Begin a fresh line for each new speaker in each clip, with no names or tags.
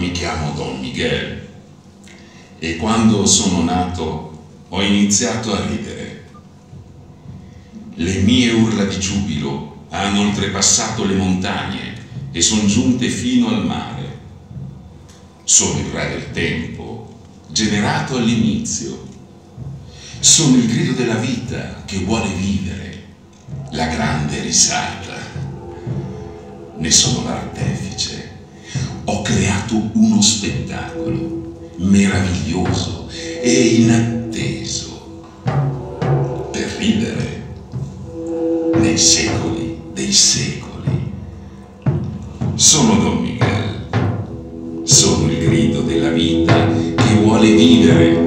Mi chiamo Don Miguel e quando sono nato ho iniziato a ridere. Le mie urla di giubilo hanno oltrepassato le montagne e sono giunte fino al mare. Sono il re del tempo, generato all'inizio. Sono il grido della vita che vuole vivere, la grande risata. Ne sono l'artefice. Ho creato uno spettacolo meraviglioso e inatteso per ridere nei secoli dei secoli. Sono Don Miguel, sono il grido della vita che vuole vivere.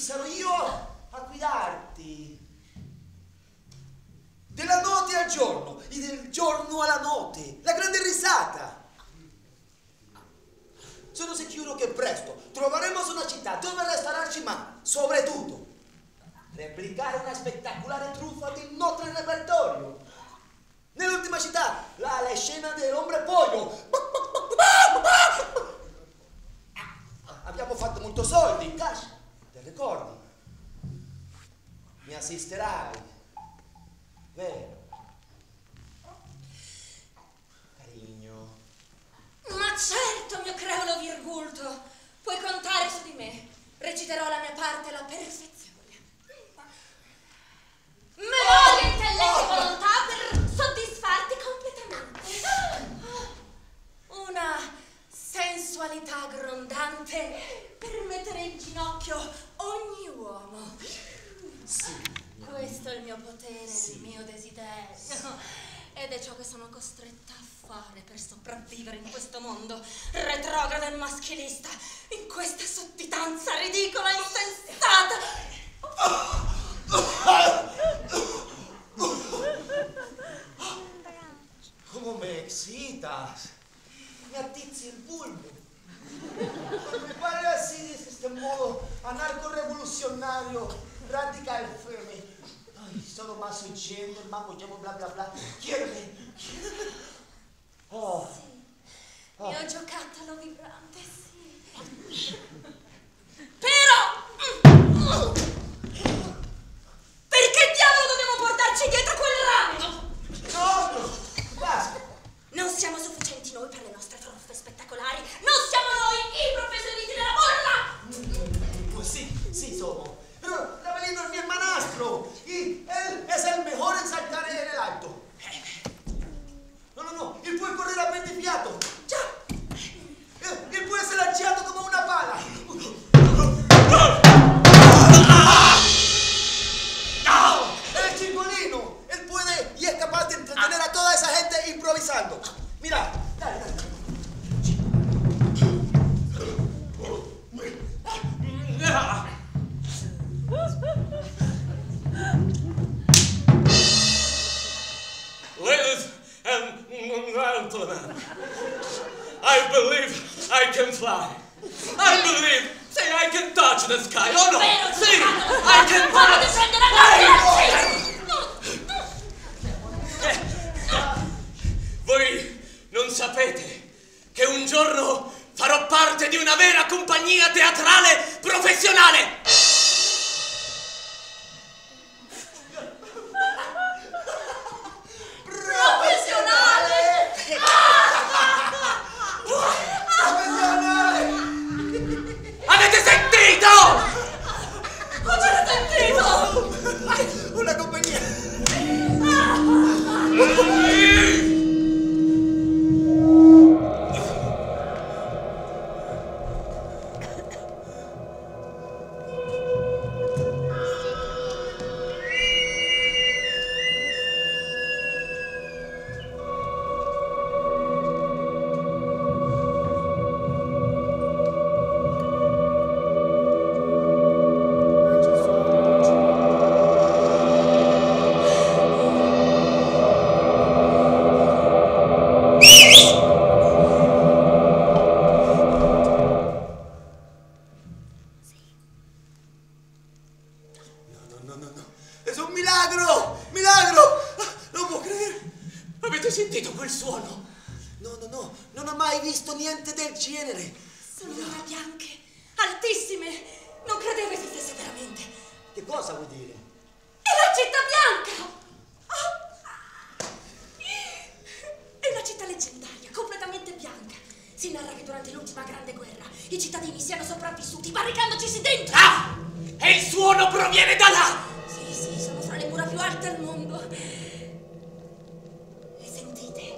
sarò io a guidarti. Della notte al giorno, e del giorno alla notte, la grande risata. Sono sicuro che presto troveremo una città dove restaurarci, ma soprattutto replicare una spettacolare truffa del nostro repertorio. Nell'ultima città, la scena dell'ombre pollo. Abbiamo fatto molto soldi, cash, te ricordi? Mi assisterai, vero? Carigno.
Ma certo, mio creolo virgulto, puoi contare su di me. Reciterò la mia parte alla perfezione. Me lo intelletto e volontà per soddisfarti completamente. Una sensualità grondante per mettere in ginocchio ogni uomo.
Sì.
Questo è il mio potere,
Sì.
il mio desiderio.
Sì.
Ed è ciò che sono costretta a fare per sopravvivere in questo mondo retrogrado e maschilista, in questa sudditanza ridicola e insensata.
Come me excitas, mi attizzi il bulbo. Mi pare así, de este modo anarco-revolucionario, radical firme. Ay, sono más oyendo, hermano, llamo bla bla bla. Quiéreme. Oh.
Sì, mio giocattolo vibrante, sì. Però perché diavolo dobbiamo portarci dietro quel ramo?
No, basta.
Non siamo sufficienti noi per le nostre truffe spettacolari. Non siamo noi i professionisti della bolla.
Pues sí somos. Pero Ravelino es mi hermanastro y él es el mejor en saltar en el alto. No, él puede correr a pie de fiato. Ya. Él puede ser lanciado como una pala. Él es chingolino. Él puede y es capaz de entretener a toda esa gente improvisando. Mira, dale.
Ladies and gentlemen, I believe I can fly. I believe, say I can touch the sky. Oh no, see, I can Voi non sapete che un giorno farò parte di una vera compagnia teatrale professionale. Avete sentito?
Avete sentito?
Una compagnia. No. Es un milagro! Milagro! Non può credere!
Avete sentito quel suono?
No, non ho mai visto niente del genere.
Sono mura bianche, altissime. Non credevo esistesse veramente.
Che cosa vuol dire?
È la città bianca! È una città leggendaria, completamente bianca. Si narra che durante l'ultima grande guerra i cittadini siano sopravvissuti barricandoci dentro.
Ah! E il suono proviene da là!
Sì, sono fra le mura più alte al mondo. E sentite?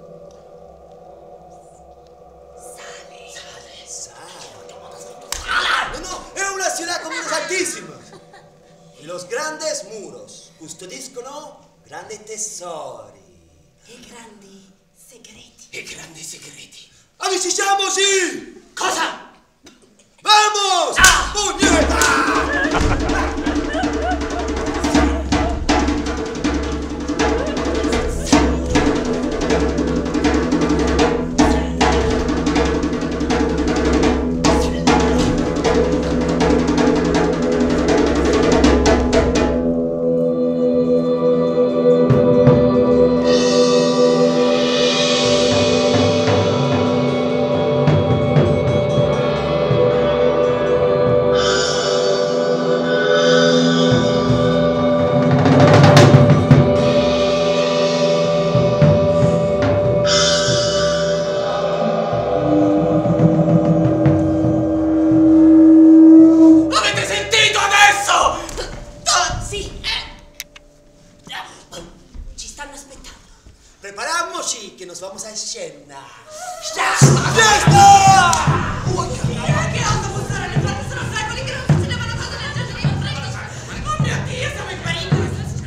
Sale.
No, è una ciudad con muros altísimos. Y los grandes muros custodiscono grandi tesori.
E grandi segreti.
E grandi segreti.
¡Avviciniamoci!
Cosa?
¡Vamos!
Ah!
¡Puñeta! vamos a escena.
Che autobus sono le porte sono secoli che non succedevano cose del genere, io prego. Oh mio Dio, siamo in pericolo.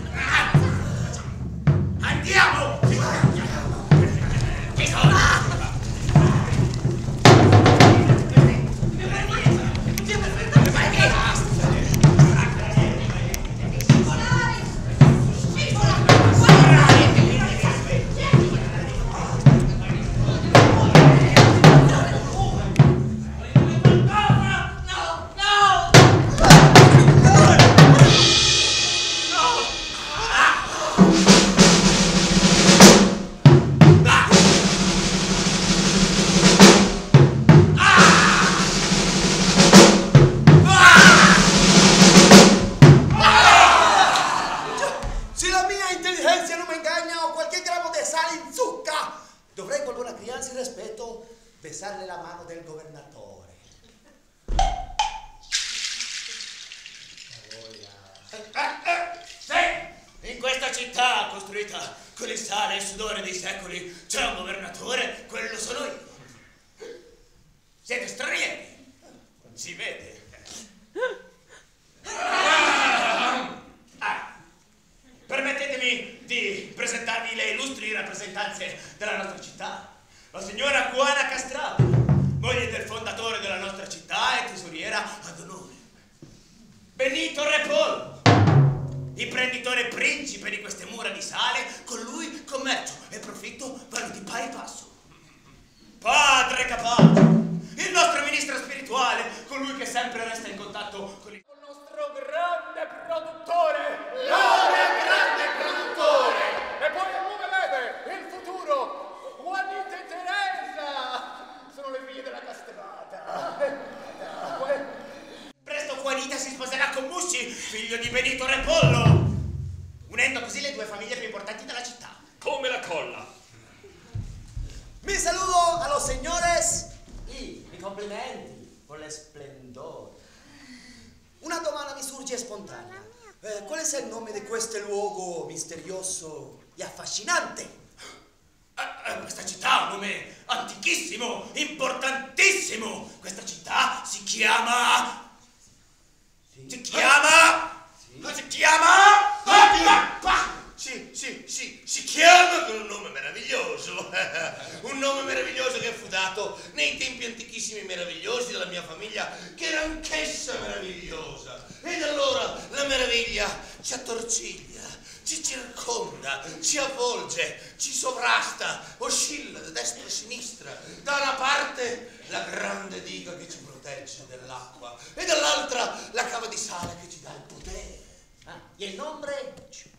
Andiamo!
Ci sono!
Besarle la mano del governatore.
Sì, in questa città costruita con il sale e il sudore dei secoli c'è un governatore, quello sono io. Siete stranieri, si vede. Permettetemi di presentarvi le illustri rappresentanze della nostra città. La signora Juana Castrato, moglie del fondatore della nostra città e tesoriera ad onore. Benito Repollo, imprenditore principe di queste mura di sale, con lui commercio e profitto vanno di pari passo. Padre Capace, il nostro ministro spirituale, colui che sempre resta in contatto con il nostro grande produttore.
Grande produttore! E poi come vede il futuro? Juanita e Teresa sono le figlie della castrata.
Presto Juanita si sposerà con Musci, figlio di Benito Repollo, unendo così le due famiglie più importanti della città. Come la colla.
Mi saludo a los señores y mi complimenti por el esplendor. Una domanda mi surge spontanea. ¿Cuál es el nombre de este luogo misterioso y affascinante?
Questa città ha un nome antichissimo, importantissimo. Questa città si chiama...
Sì.
Si chiama...
Sì.
Si chiama... Si chiama con un nome meraviglioso. Un nome meraviglioso che fu dato nei tempi antichissimi meravigliosi della mia famiglia, che era anch'essa meravigliosa. Ed allora la meraviglia ci attorciglia, ci circonda, ci avvolge, ci sovrasta, oscilla da destra a sinistra. Da una parte la grande diga che ci protegge dall'acqua e dall'altra la cava di sale che ci dà il potere.
¿Y el nombre?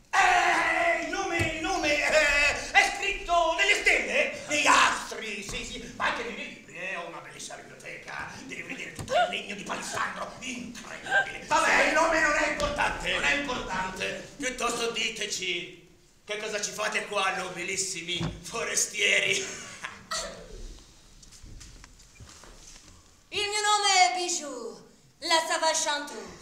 Il nome è scritto nelle stelle, negli astri, sì, ma anche nei libri. Ho una bellissima biblioteca, devi vedere tutto il legno di palissandro, incredibile. Vabbè, il nome non è importante. Non è importante. Piuttosto diteci, che cosa ci fate qua, nobilissimi forestieri?
Il mio nome è Bijou, la Savage Chanteuse.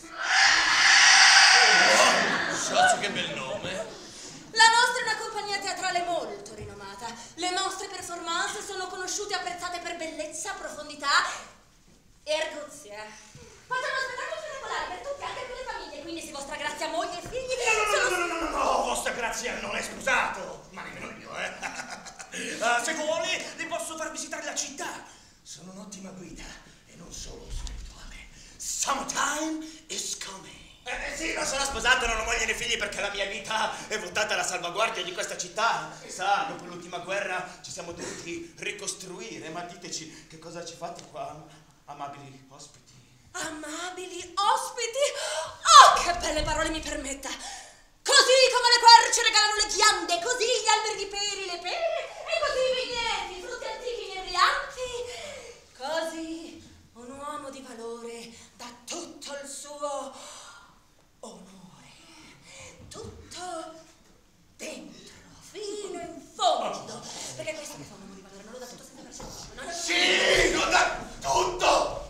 Sozzo, che bel nome.
La nostra è una compagnia teatrale molto rinomata. Le nostre performance sono conosciute e apprezzate per bellezza, profondità e arguzia. Facciamo spettacoli spettacolari per tutti, anche per le famiglie, quindi se vostra grazia moglie e figli...
No, vostra grazia non è scusato, ma nemmeno io, se vuole, le posso far visitare la città. Sono un'ottima guida e non solo spirituale. Summertime is coming. Sì, non sono sposato, non ho moglie né figli perché la mia vita è votata alla salvaguardia di questa città. Sa, dopo l'ultima guerra ci siamo dovuti ricostruire, ma diteci che cosa ci fate qua, amabili ospiti.
Amabili ospiti? Oh, che belle parole mi permetta! Così come le querce regalano le ghiande, così gli alberi di peri, le pere, e così i vigneti, i frutti antichi inebrianti, così un uomo di valore dà tutto il suo onore, tutto dentro, fino in fondo, perché questo che fa un uomo di valore non lo dà tutto senza percezione, no?
Sì, lo dà tutto!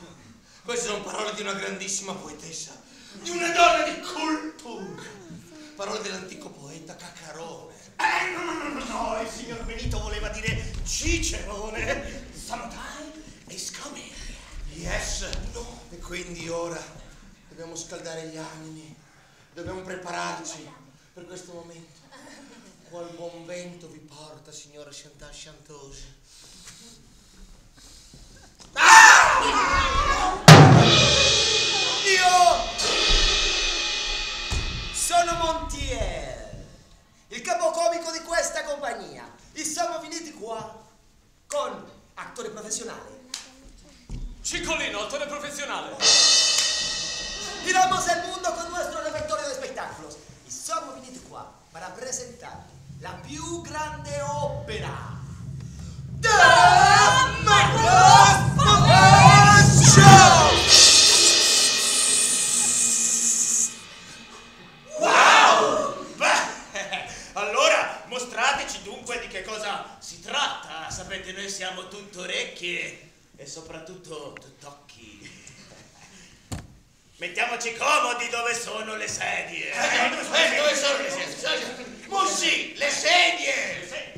Queste sono parole di una grandissima poetessa, di una donna di cultura.
Parole dell'antico poeta Caccarone. No, il signor Benito voleva dire Cicerone. Summertime is coming. Yes. No. E quindi ora dobbiamo scaldare gli animi. Dobbiamo prepararci per questo momento. Qual buon vento vi porta, signora Chantal Chanteuse? Io sono Montiel, il capocomico di questa compagnia. E siamo venuti qua con attore professionale.
Ciccolino, attore professionale.
Giramos el mundo con nuestro repertorio de espectáculos. E siamo venuti qua para presentare la più grande opera. The Magnus Puppet Show!
Wow! Beh, allora mostrateci dunque di che cosa si tratta. Sapete, noi siamo tutto orecchie e soprattutto tutt'occhi. Mettiamoci comodi, dove sono le sedie?
Dove sono le sedie?
Mussi, le sedie!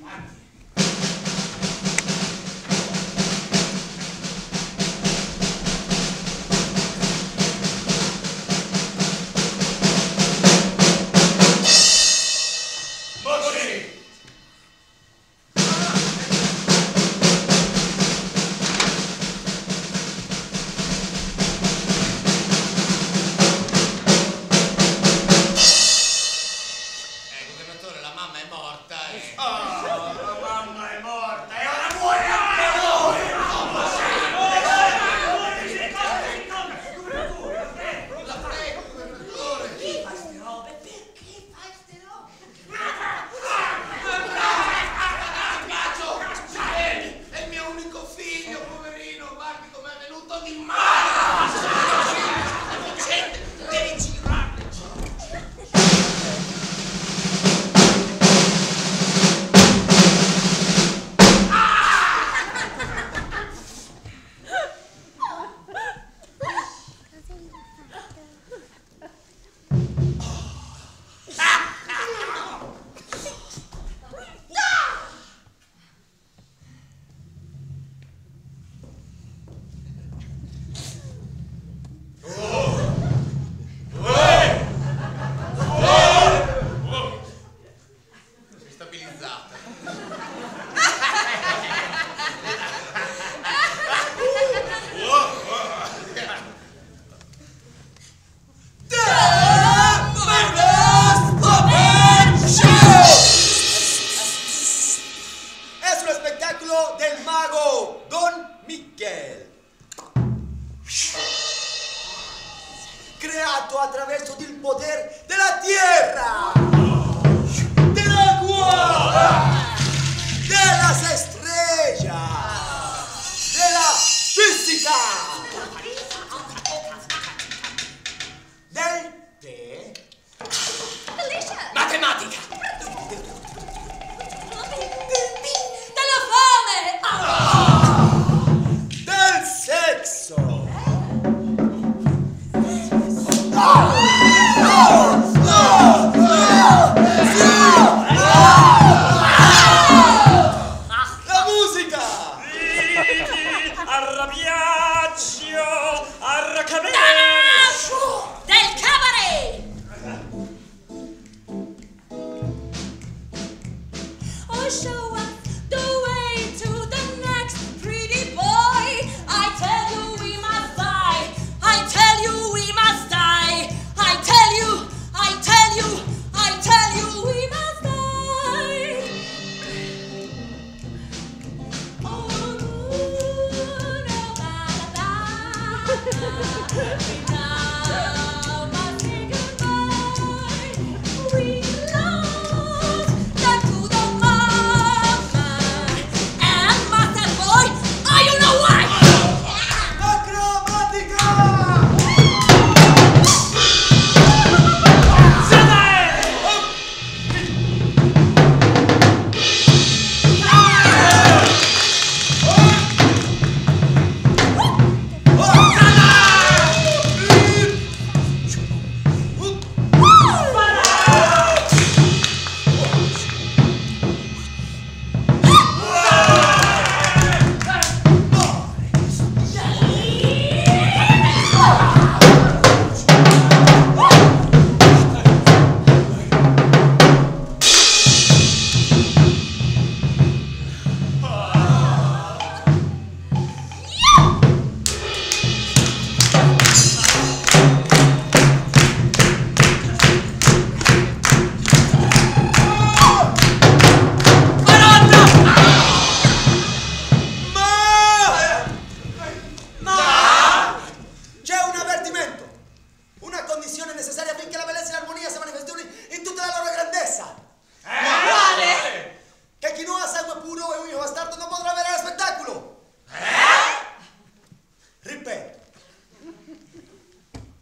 Creato attraverso il potere della tierra, dell'acqua, delle estrellas, della fisica, del tè, matematica,
Della fame!
del sesso.
Arrabbiati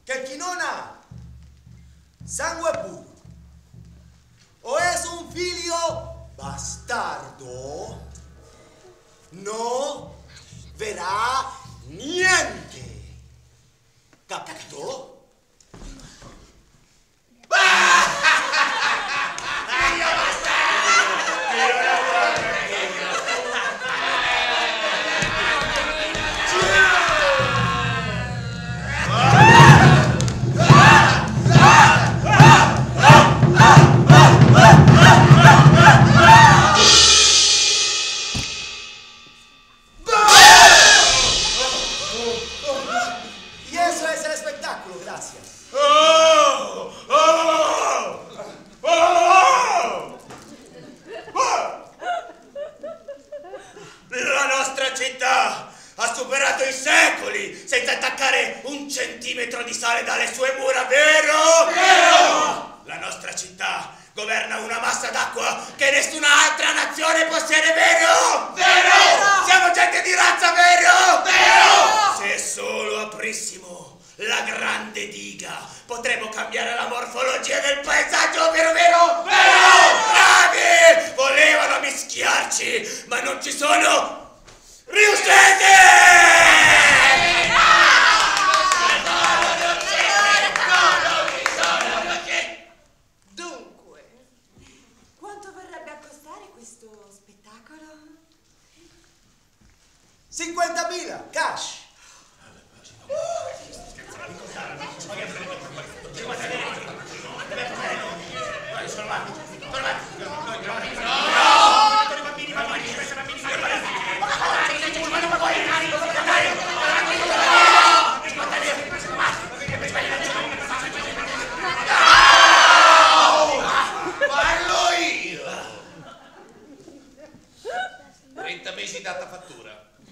que el non ha sangue puro o es un figlio bastardo no verrà niente. Capito? Y eso es el espectáculo, gracias.
La nostra città ha superato i secoli senza attaccare un centimetro di sale dalle sue mura, vero? Vero! La nostra città governa una massa d'acqua che nessun'altra nazione possiede, vero? Vero! Siamo gente di razza, vero? Vero! Se solo aprissimo la grande diga potremmo cambiare la morfologia del paesaggio, vero? Vero! Bravi! Volevano mischiarci, ma non ci sono riusciti!
Dunque, quanto verrebbe a costare questo spettacolo?
50.000 cash.
Parlo io! 30 mesi data fattura.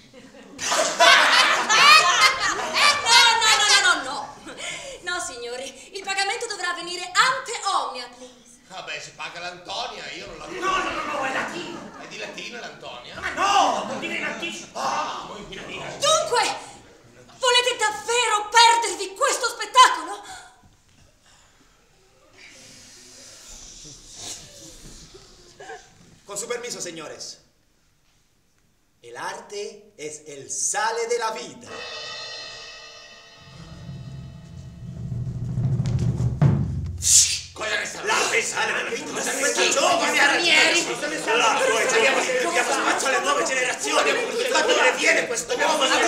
No, signori, il pagamento dovrà avvenire ante omnia, please.
Vabbè, si paga l'Antonia, io non la pago.
No, è latino!
È di latino l'Antonia?
Ma no, vuol dire in anticipo! In latino!
Dunque, volete davvero perdervi questo spettacolo?
Con su permiso, señores. El arte es el sale de la vida.
Cosa ne sa?
L'arte sale dalla vita!
Cosa ne
Questi
sa?
giovani armieri! La poesia, diamo spazio alle nuove generazioni! Da dove viene questo uomo?
Sono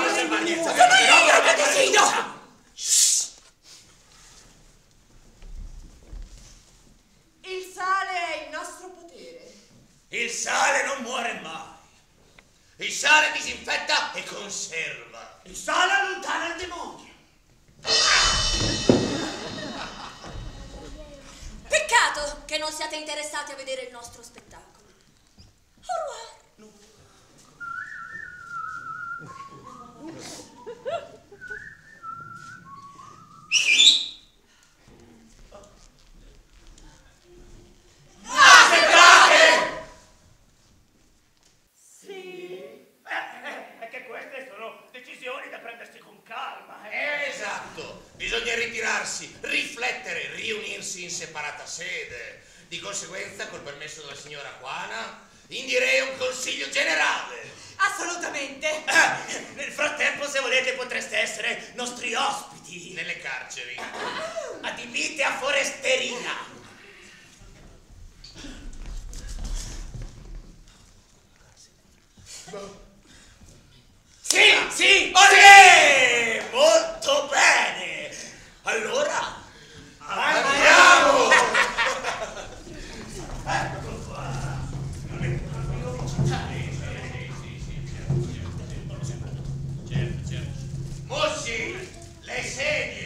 il sale è il nostro potere.
Il sale non muore mai! Il sale disinfetta e conserva! Il sale allontana il demonio!
Peccato che non siate interessati a vedere il nostro spettacolo. Au revoir.
È che queste sono decisioni da prendersi con calma.
Esatto, bisogna ritirarsi, riflettere, riunirsi in separata sede. Di conseguenza, col permesso della signora Juana, indirei un consiglio generale.
Assolutamente.
Nel frattempo, se volete, potreste essere nostri ospiti.
Nelle carceri.
Adibite a foresterina. Sì! Molto bene! Allora, andiamo! Ecco qua! Mossi, le sedie!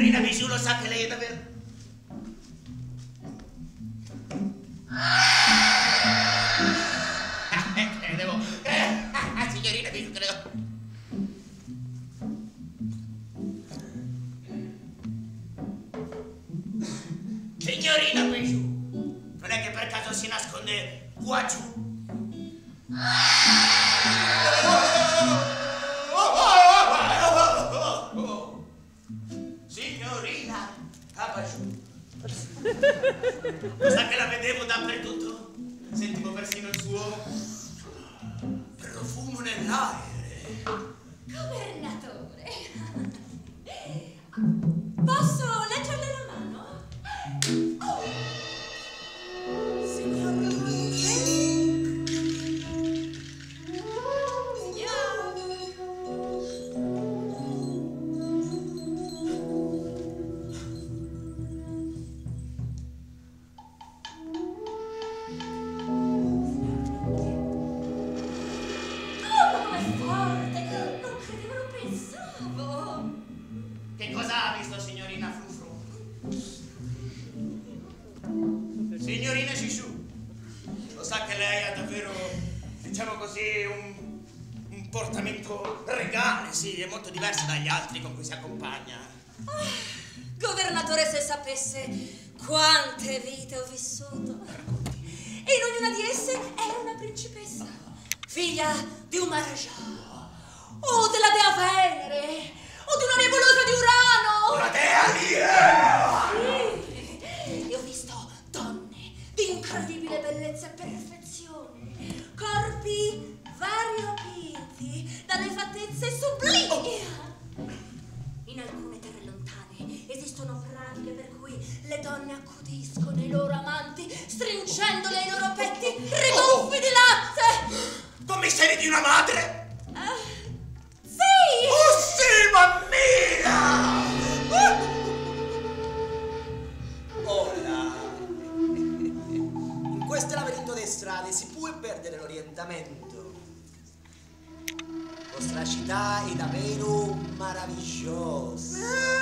Signorina Bijou, lo sa che lei è davvero... Credevo... Signorina Bijou, credo... Signorina Bijou, non è che per caso si nasconde qua giù? Signorina Bijou, lo sa che la vedevo dappertutto? Sentivo persino il suo profumo nell'aere.
Governatore, posso leggerle la mano? Oh. Signor Luce?
Che cosa ha visto, signorina Frufru? Signorina Shishu, lo sa che lei ha davvero, diciamo così, un portamento regale, sì, è molto diverso dagli altri con cui si accompagna.
Governatore, se sapesse quante vite ho vissuto. E in ognuna di esse è una principessa, figlia di un Maharaja, o della dea Venere, o di una nebulosa di Urano.
Una dea aliena!
Sì, e ho visto donne di incredibile bellezza e perfezione, corpi variopinti dalle fattezze sublimi. In alcune terre lontane esistono pratiche per cui le donne accudiscono i loro amanti stringendole ai loro petti riduffi di latte.
Commissari di una madre?
Sì!
Oh sì, mammina!
Ora, in questo laberinto di strade si può perdere l'orientamento. Vostra città è davvero meravigliosa.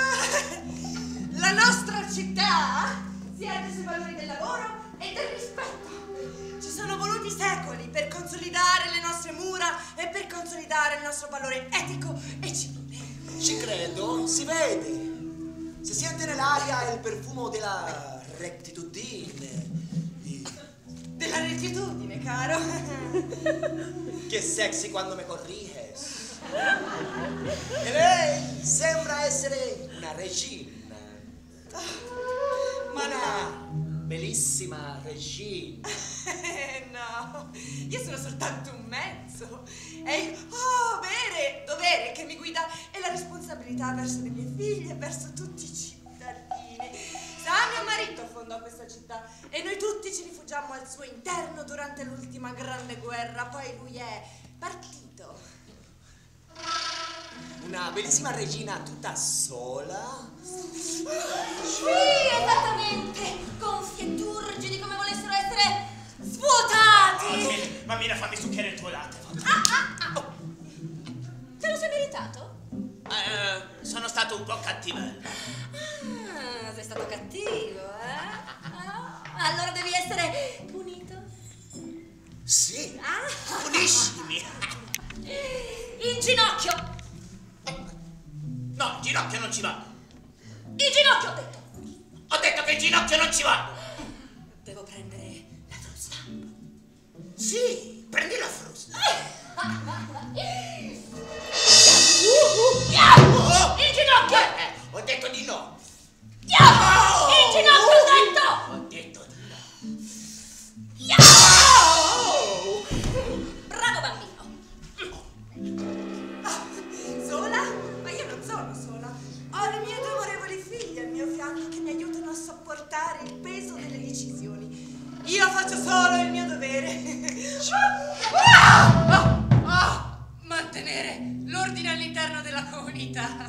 La nostra città si erge sui valori del lavoro e del rispetto. Ci sono voluti secoli per consolidare le nostre mura e per consolidare il nostro valore etico e civile.
Ci credo, si vede. Si sente nell'aria il profumo della rettitudine.
Della rettitudine, caro.
Che sexy quando mi corriges. E lei sembra essere una regina. Ma una bellissima regina.
No, io sono soltanto un mezzo. E il dovere che mi guida è la responsabilità verso le mie figlie e verso tutti i cittadini. Sa, mio marito fondò questa città e noi tutti ci rifugiammo al suo interno durante l'ultima grande guerra. Poi lui è partito.
Una bellissima regina tutta sola.
Sì, esattamente. Gonfi e turgidi come volessero essere svuotati.
Ok, mammina, fammi succhiare il tuo latte.
Oh. Te lo sei meritato?
Sono stato un po' cattivello.
Ah, sei stato cattivo, allora devi essere punito.
Sì, puniscimi.
In ginocchio.
No, in ginocchio non ci vado.
In ginocchio, ho detto.
Ho detto che in ginocchio non ci vado.
Devo prendere la frusta.
Sì, prendi la frusta.
In ginocchio.
Ho detto di no.
In ginocchio, ho detto.
Ho detto di no.
Bravo bambino.
Sola? Ma io non sono sola. Ho le mie due amorevoli figlie al mio fianco che mi aiutano a sopportare il peso delle decisioni. Io faccio solo il mio dovere. Mantenere l'ordine all'interno della comunità.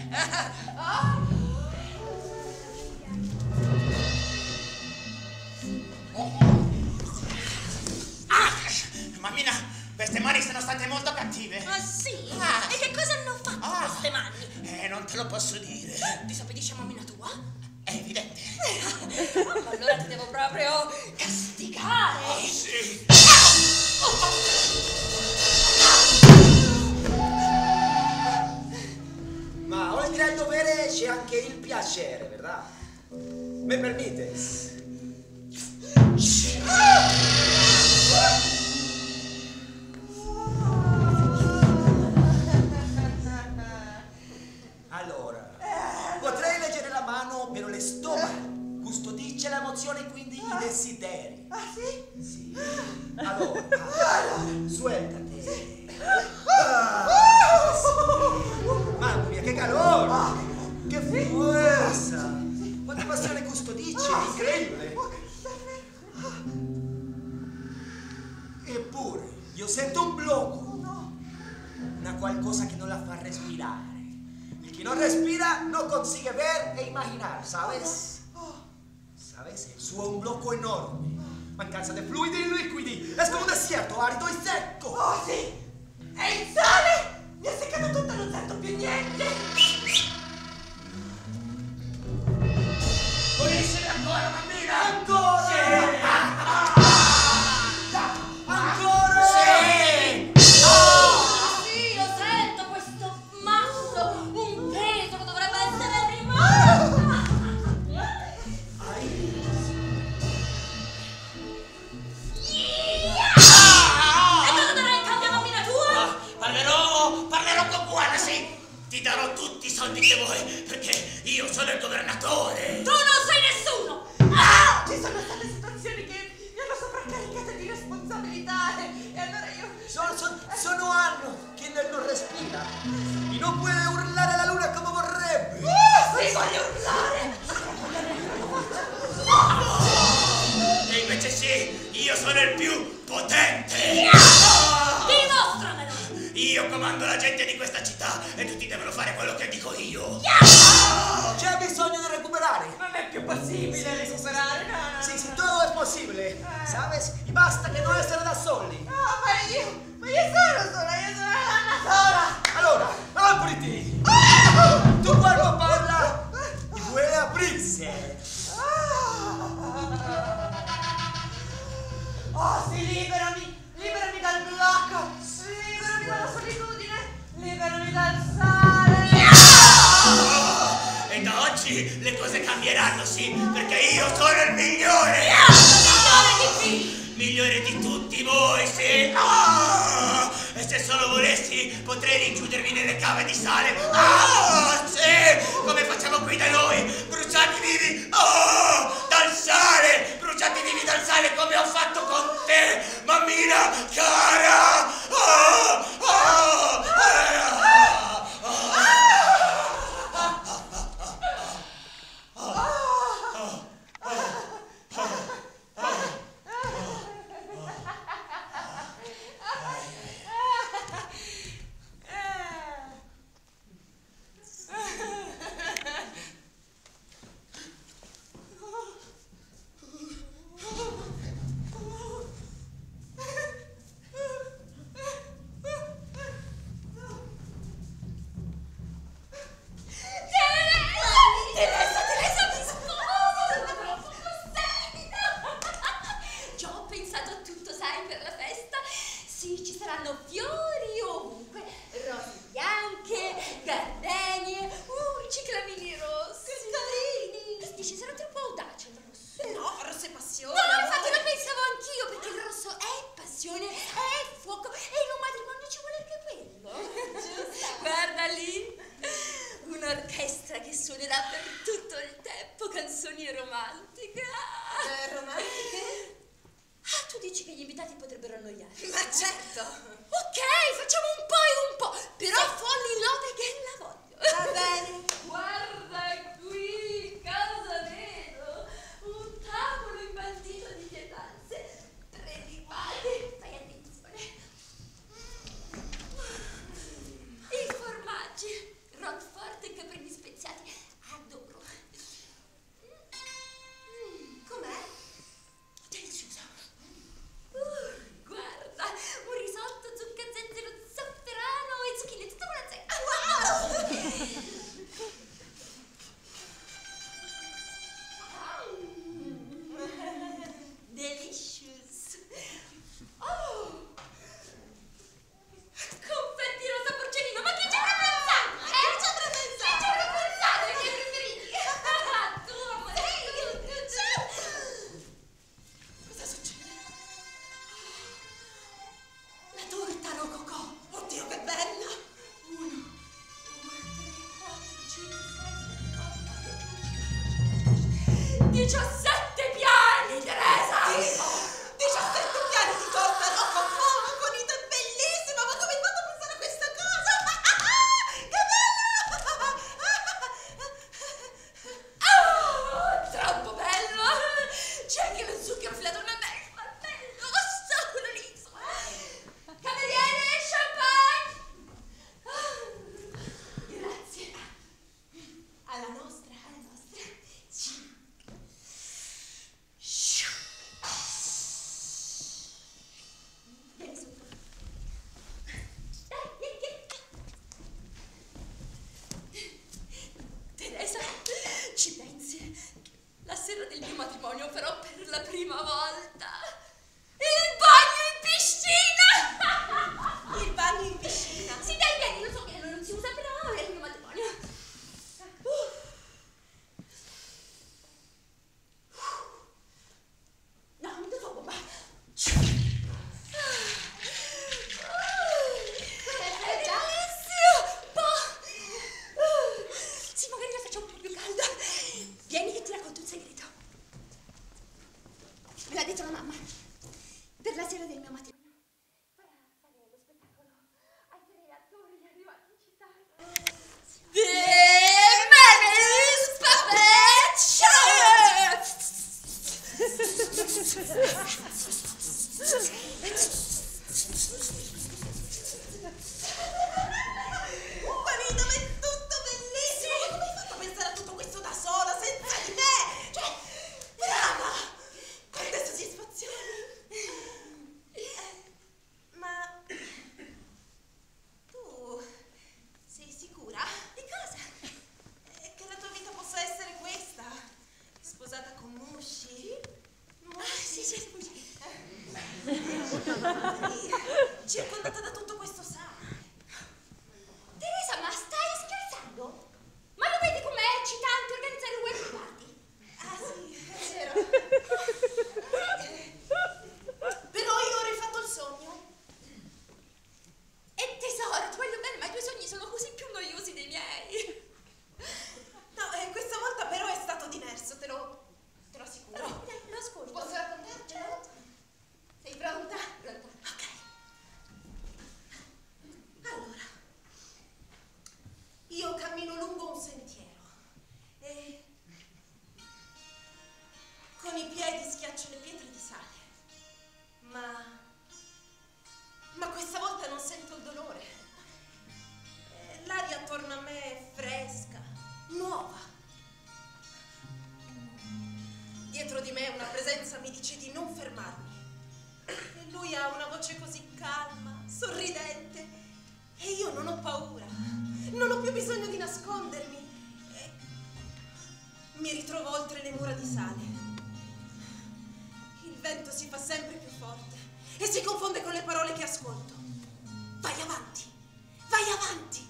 Mammina, queste mani sono state molto cattive.
Ah sì? E che cosa hanno fatto queste mani?
Non te lo posso dire.
Disobbedisci a mammina tua?
È evidente.
Ma allora ti devo proprio castigare.
Oh, sì.
Ma oltre al dovere c'è anche il piacere, ¿verdad? ¿Me permites? Allora, potrei leggere la mano, però le stomaco custodisce l'emozione e quindi i desideri.
Ah, sì?
Sì. Allora, suéltate. Mamma mia, che calore! Che fuerza! Quanta passione custodisce, incredibile! Eppure, io sento un blocco. Una qualcosa che non la fa respirare. Il che non respira no consigue ver e imaginar, ¿sabes? ¿Sabes? El suo è un blocco enorme. Mancanza di fluidi e liquidi. È come un deserto, arido e secco.
Oh, sì! E il sale! Mi ha seccato tutto, non sento più niente!
Vuoi essere ancora, bambina?
Ancora!
Sì.
Ancora!
Sì.
Sì, io sento questo masso, un peso che dovrebbe essere rimasto. E cosa dovrei cambiare mammina tua?
Parlerò con Guana, sì. Ti darò tutti i soldi che vuoi, perché io sono il governatore.
Tu non sei nessuno!
Ci sono state situazioni che mi hanno sovraccaricate di responsabilità e allora io...
Sono anni che non respira e non può urlare alla luna come vorrebbe.
Sì, voglio urlare!
E invece sì, io sono il più potente.
Dimostramelo!
Io comando la gente di questa città e tutti devono fare quello che dico io.
C'è bisogno di recuperare.
Non è più possibile recuperare, no.
Sí, todo es posible, ¿sabes? Y basta que no essere da soli.
No, ma io sono sola, io sono una donna sola!
Allora, apriti! Tu cuerpo parla y puede aprirse.
Oh, sì, liberami dal blocco, liberami dalla solitudine, liberami dal sale.
E da oggi le cose cambieranno, sì, perché io sono il migliore.
Migliore di chi?
Migliore di tutti voi, sì. E se solo volessi potrei rinchiudervi nelle cave di sale. Sì, come facciamo qui da noi, bruciati vivi dal sale, bruciati vivi dal sale come ho fatto con te, mammina cara.
17 piani, Teresa!
17 piani di torta roca fava con ite bellissima, ma come hai fatto a pensare a questa cosa? Che
Oh, troppo bello! C'è anche lo zucchero filato nel bello, solo liso! Cameriere, champagne! Grazie! Alla nostra. Sì. Vieni su. Dai, vieni. Teresa, ci pensi? La sera del mio matrimonio farò per la prima volta il bagno in piscina!
Il bagno in piscina?
Sì, dai, vieni, lo so che non si usa, però è il mio matrimonio. No, non ti so, bomba. Bellissimo! Sì, magari la facciamo un po' più calda. Vieni che ti racconto un segreto. Me l'ha detto la mamma. Per la sera del mio matrimonio farà fare lo spettacolo ai 3 attori arrivati in città. The Mary's Puppet
Marito, ma è tutto bellissimo! Ma come hai fatto a pensare a tutto questo da sola, senza di me? Cioè, brava! Quante soddisfazioni! Ma tu sei sicura?
Di cosa?
Che la tua vita possa essere questa? Sposata con Musci?
Sì, scusi.
Circondata da tutto questo sangue.
Teresa, ma stai scherzando? Ma lo vedi com'è eccitante organizzare un wedding party?
Ah sì, è vero. Però io ho rifatto il sogno.
E tesoro, ti voglio bene, ma i tuoi sogni sono così più noiosi dei miei.
No, questa volta però è stato diverso, te lo assicuro.
No, dai, lo ascolto.
Posso raccontarcelo?
Sei pronta? Pronta.
Ok. Allora, io cammino lungo un sentiero e con i piedi schiaccio le pietre di sale. Ma questa volta non sento il dolore. L'aria attorno a me è fresca, nuova. Dietro di me una presenza mi dice di non fermarmi. E lui ha una voce così calma, sorridente. E io non ho paura. Non ho più bisogno di nascondermi. E mi ritrovo oltre le mura di sale. Il vento si fa sempre più forte e si confonde con le parole che ascolto. Vai avanti, vai avanti.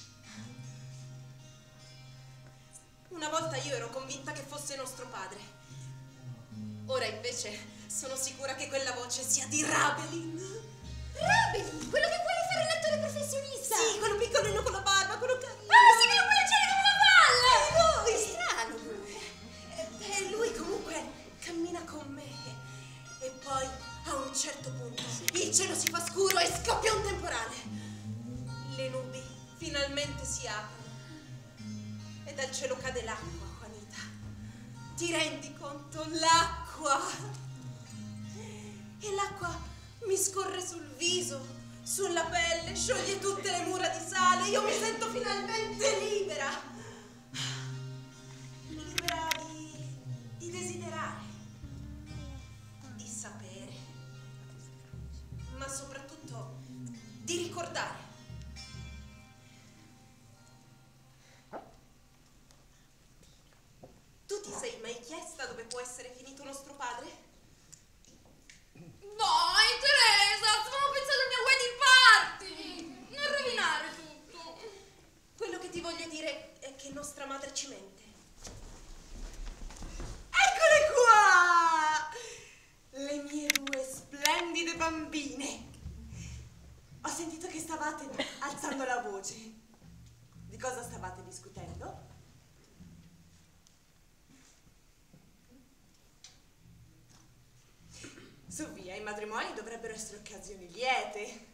Una volta io ero convinta che fosse nostro padre. Ora invece sono sicura che quella voce sia di Rabelin.
Rabelin, quello che vuole fare l'attore professionista.
Sì, quello piccolino con la barba, quello carino.
Ah, sì, che non vuole girare come una palla.
Lui.
Strano.
E lui comunque cammina con me. E poi a un certo punto il cielo si fa scuro e scoppia un temporale. Le nubi finalmente si aprono e dal cielo cade l'acqua, Juanita. Ti rendi conto? L'acqua! E l'acqua mi scorre sul viso, sulla pelle, scioglie tutte le mura di sale. Io mi sento finalmente libera. Libera di desiderare, di sapere, ma soprattutto di ricordare. Tu ti sei mai chiesta dove può essere finito nostro padre?
Dai, Teresa, stavo pensando al mio wedding party. Non rovinare tutto.
Quello che ti voglio dire è che nostra madre ci mente. Eccole qua! Le mie due splendide bambine. Ho sentito che stavate alzando la voce. Di cosa stavate discutendo? matrimoni dovrebbero essere occasioni liete.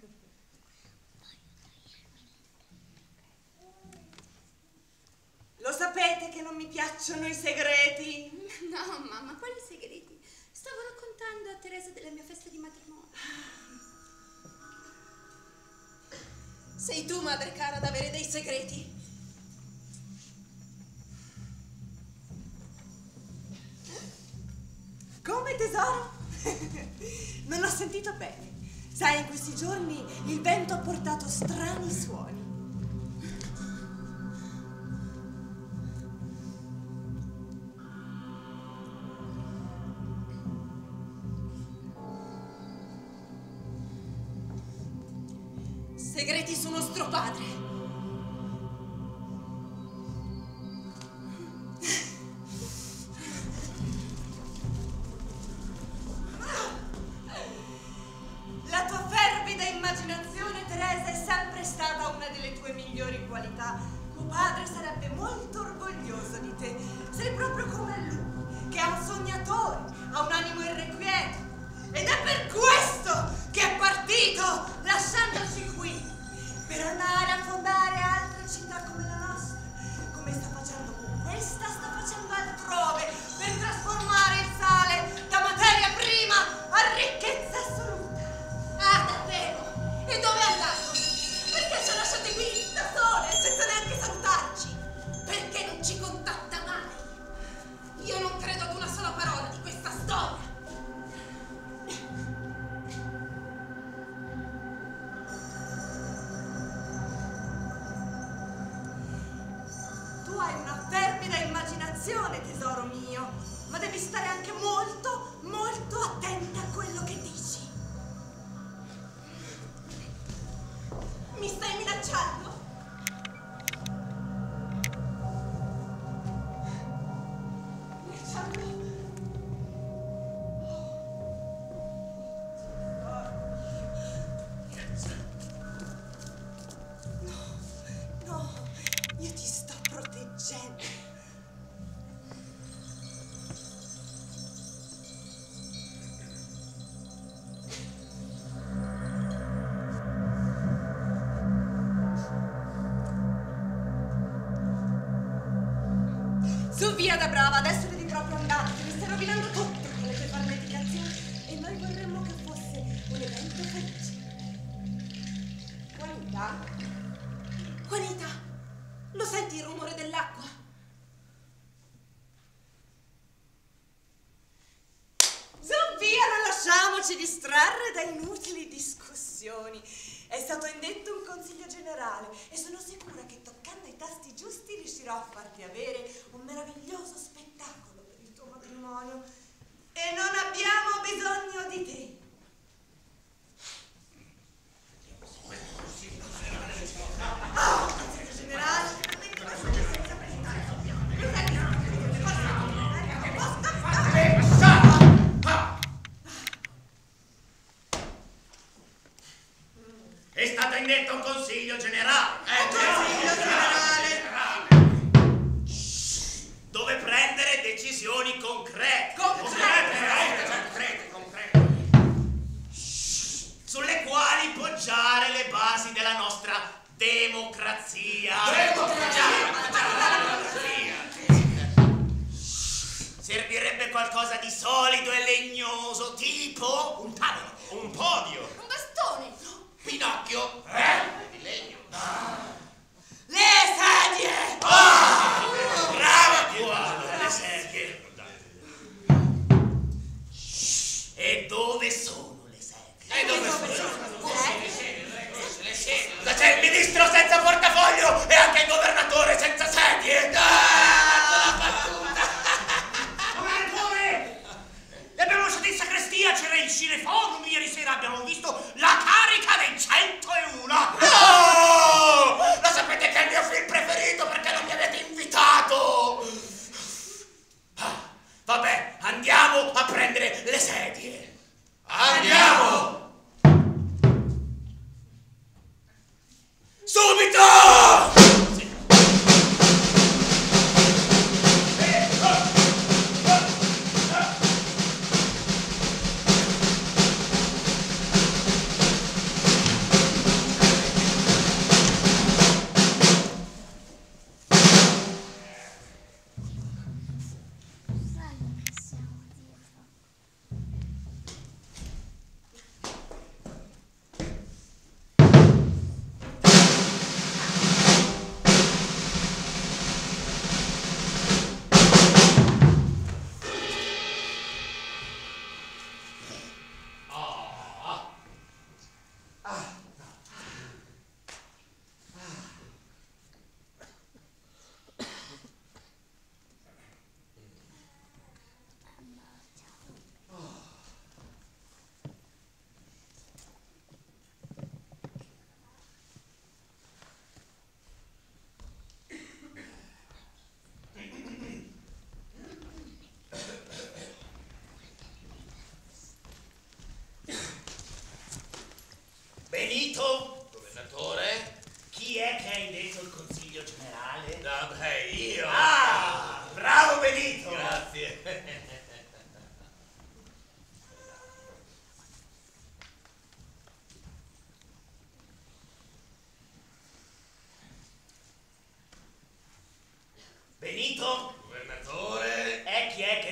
Lo sapete che non mi piacciono i segreti?
No, mamma, quali segreti? Stavo raccontando a Teresa della mia festa di matrimonio. Sei tu, madre cara, ad avere dei segreti?
Come, tesoro? Non ho sentito bene. Sai, in questi giorni il vento ha portato strani suoni.
Segreti su nostro padre.
La tua fervida immaginazione, Teresa, è sempre stata una delle tue migliori qualità. Tuo padre sarebbe molto orgoglioso di te. Sei proprio come lui, che è un sognatore, ha un animo irrequieto. Ed è per questo che è partito, lasciandoci qui, per andare a fondare altre città come la nostra, come sta facendo con questa, sta facendo altrove, per trasformare il sale da materia prima a ricchezza assoluta.
Ah, davvero? E dove è andato? Perché ci ha lasciati qui, da sole, senza neanche salutarci? Perché non ci contatta mai? Io non credo ad una sola parola di questa storia.
Hai una fervida immaginazione, tesoro mio, ma devi stare anche molto, molto attenta a quello che dici. Mi stai minacciando? No, io ti sto proteggendo. Su, via da brava, adesso devi proprio andarti, mi stai rovinando tutto con le tue farneticazioni e noi vorremmo che fosse un evento felice. Juanita? Juanita, lo senti il rumore dell'acqua? Su, via, non lasciamoci distrarre da inutili discussioni. È stato indetto un consiglio generale e sono sicura che toccando i tasti giusti riuscirò a farti avere un meraviglioso spettacolo per il tuo matrimonio. E non abbiamo bisogno di te. Ah, consiglio generale.
È stato indetto un consiglio generale.
Consiglio generale.
Dove prendere decisioni concrete. Concrete. Sulle quali poggiare le basi della nostra democrazia. Servirebbe qualcosa di solido e legnoso, tipo un tavolo, un podio,
Un bastone.
Pinocchio, di legno.
Le sedie!
Brava qua, le sedie. E dove sono le sedie? Cosa c'è il ministro senza portafoglio e anche il governatore senza sedie? La battuta. Come? Li abbiamo lasciati in sacrestia, c'era il cineforum ieri sera, abbiamo visto la carica dei 101. No! Lo sapete che è il mio film preferito perché non mi avete invitato. Vabbè, andiamo a prendere le sedie. Andiamo! Subito! Sì.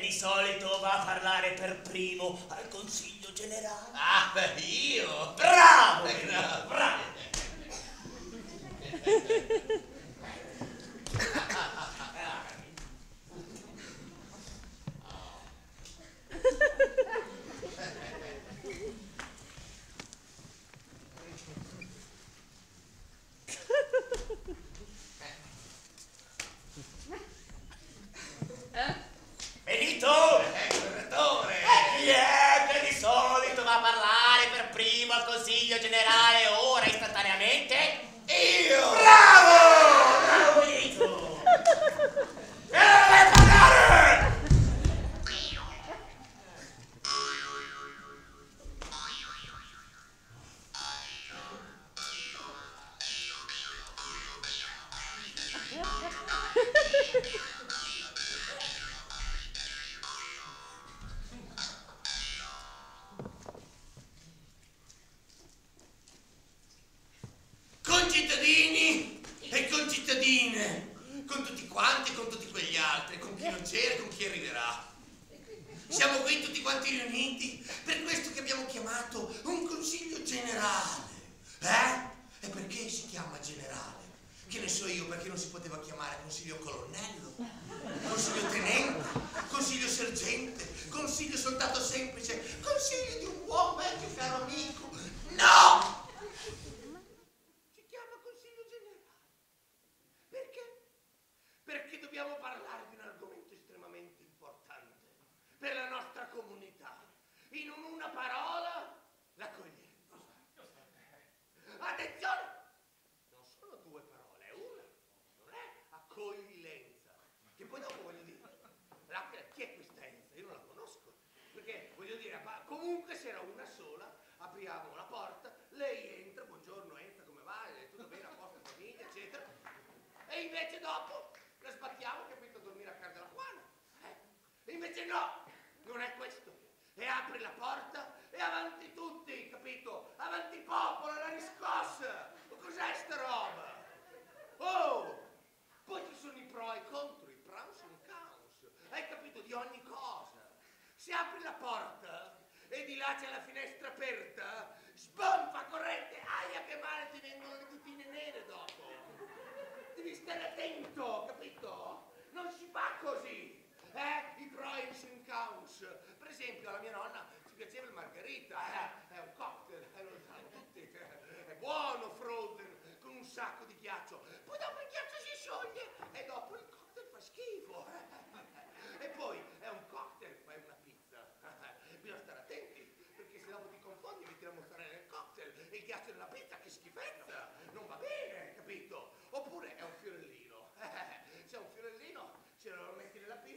di solito va a parlare per primo al Consiglio Generale?
Ah, beh, io!
Bravo!
Bravo!
Bravo! Benito!
Governatore!
Chi è che di solito va a parlare per primo al Consiglio Generale ora istantaneamente?
Io!
Bravo! Bravo Benito! E ora vai a parlare!
Concittadini e concittadine, con tutti quanti e con tutti quegli altri, con chi non c'era e con chi arriverà. Siamo qui tutti quanti riuniti per questo che abbiamo chiamato un consiglio generale. E perché si chiama generale? Che ne so io, perché non si poteva chiamare consiglio colonnello, consiglio tenente, consiglio sergente, consiglio soldato semplice, consiglio di un buon vecchio caro amico. No! Perché dobbiamo parlare di un argomento estremamente importante per la nostra comunità. In una parola, l'accoglienza. Attenzione! Non sono due parole, è una. Non è accoglienza. Che poi dopo voglio dire, chi è questa Enza? Io non la conosco. Perché voglio dire, comunque se era una sola, apriamo la porta, lei entra, buongiorno Enza, come va? Tutto bene, a posto, famiglia, eccetera. E invece dopo la sbattiamo, capito, a dormire a casa della Juana. E invece no, non è questo. E apri la porta e avanti tutti, capito? Avanti popolo, la riscossa. Cos'è sta roba? Oh! Poi ci sono i pro e i contro, i pros e i cons. Hai capito? Di ogni cosa. Se apri la porta e di là c'è la finestra aperta, sbomba corrente, aia che male, ti vengono le ditine nere dopo. Devi stare attento, capito? Non si fa così, I pros e i cons. Per esempio, alla mia nonna ci piaceva il margarita, è un cocktail, lo sanno tutti, è buono, frozen, con un sacco di ghiaccio. Poi dopo il ghiaccio si scioglie e dopo il cocktail fa schifo. E poi è un cocktail, ma è una pizza. Bisogna stare attenti, perché se dopo ti confondi metti la mozzarella nel cocktail e il ghiaccio nella pizza, che schifezza, non va bene, capito? Oppure è un fiorellino. Se è un fiorellino ce lo metti nella pizza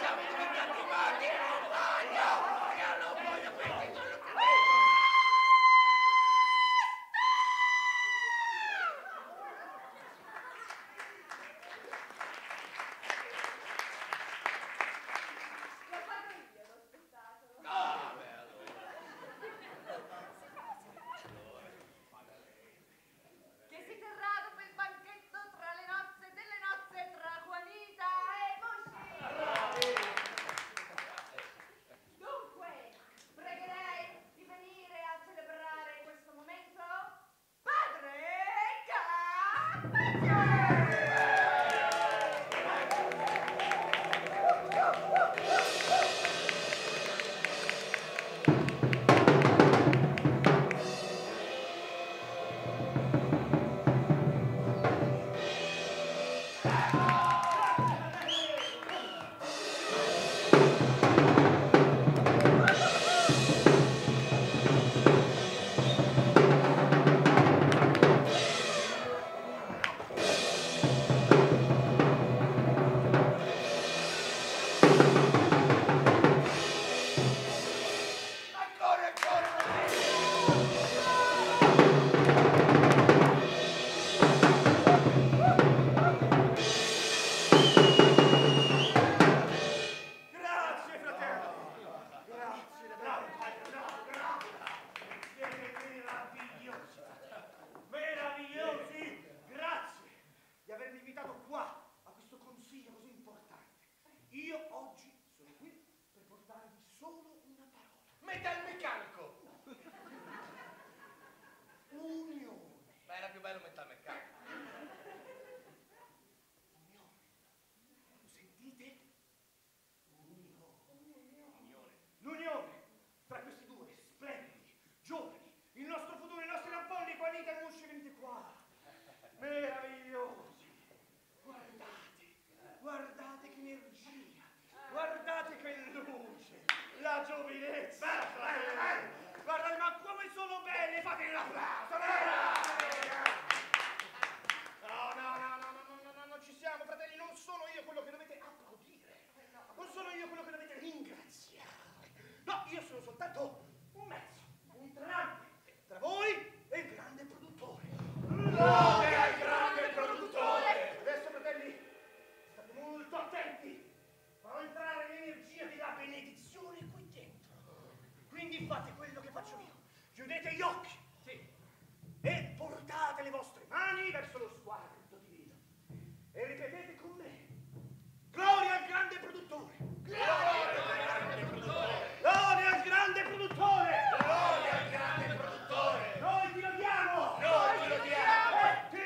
Ti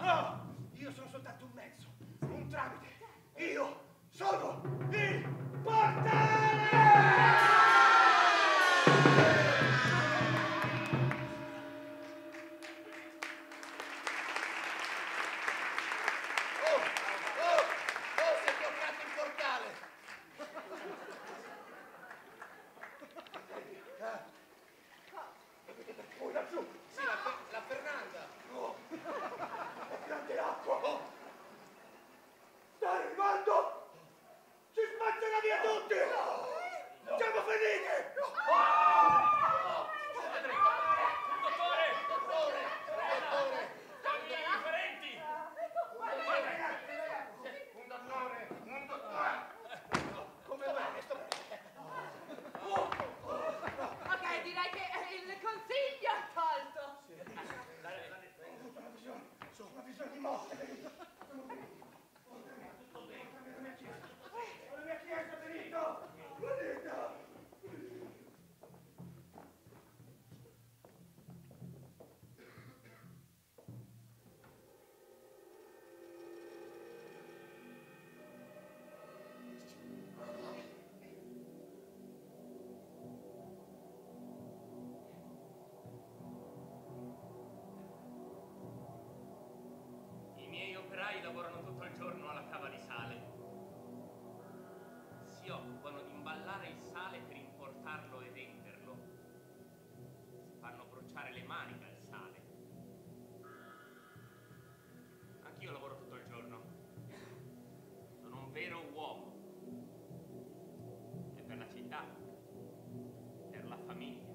No, io sono soltanto un mezzo, un tramite. Io sono il portale!
Lavorano tutto il giorno alla cava di sale. Si occupano di imballare il sale per importarlo e venderlo. Si fanno bruciare le mani dal sale. Anch'io lavoro tutto il giorno. Sono un vero uomo. E per la città, per la famiglia.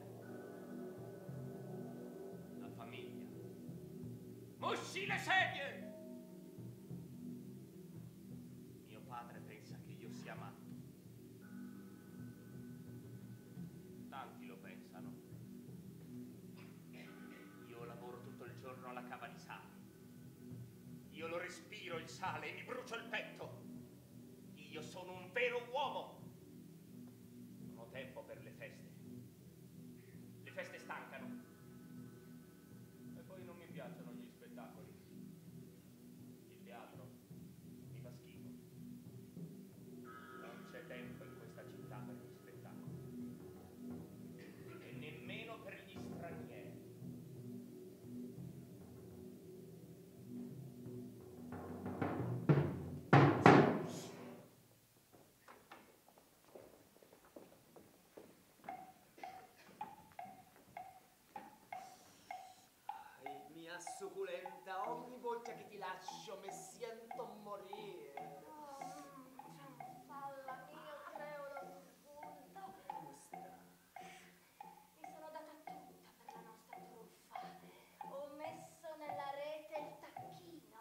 La famiglia. Musci le sedie! Padre pensa che io sia matto. Tanti lo pensano. Io lavoro tutto il giorno alla cava di sale. Io lo respiro il sale e mi brucio il petto. Io sono un vero uomo. Non ho tempo per le feste. Le feste stancano. E poi non mi piacciono gli spettacoli. Il teatro mi fa schifo. Non c'è tempo in questa città per gli spettacoli. E nemmeno per gli stranieri.
Mia succulenta, ogni volta che ti lascio mi sento morire.
Falla mio, creo lo spunto.
Come sta?
Mi sono data tutta per la nostra truffa. Ho messo nella rete il tacchino.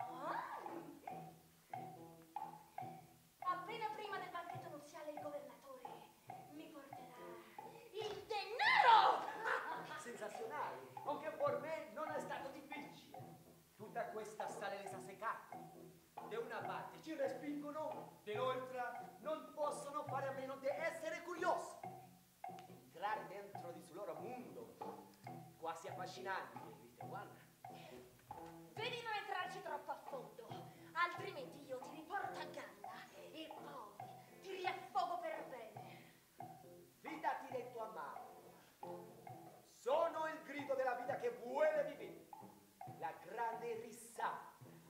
Appena prima del banchetto nuziale il governatore mi porterà il denaro!
Sensazionale, anche per me non è stato difficile. Tutta questa sale sa secata. Da una parte ci respingono, dall'altra non possono fare a meno di essere curiosi. Entrare dentro di sul loro mondo, quasi affascinante, viste, guarda.
Vedi non entrarci troppo a fondo, altrimenti io ti riporto a galla e poi ti riaffogo per bene.
Fidati del tuo amato. Sono il grido della vita che vuole vivere, la grande risata.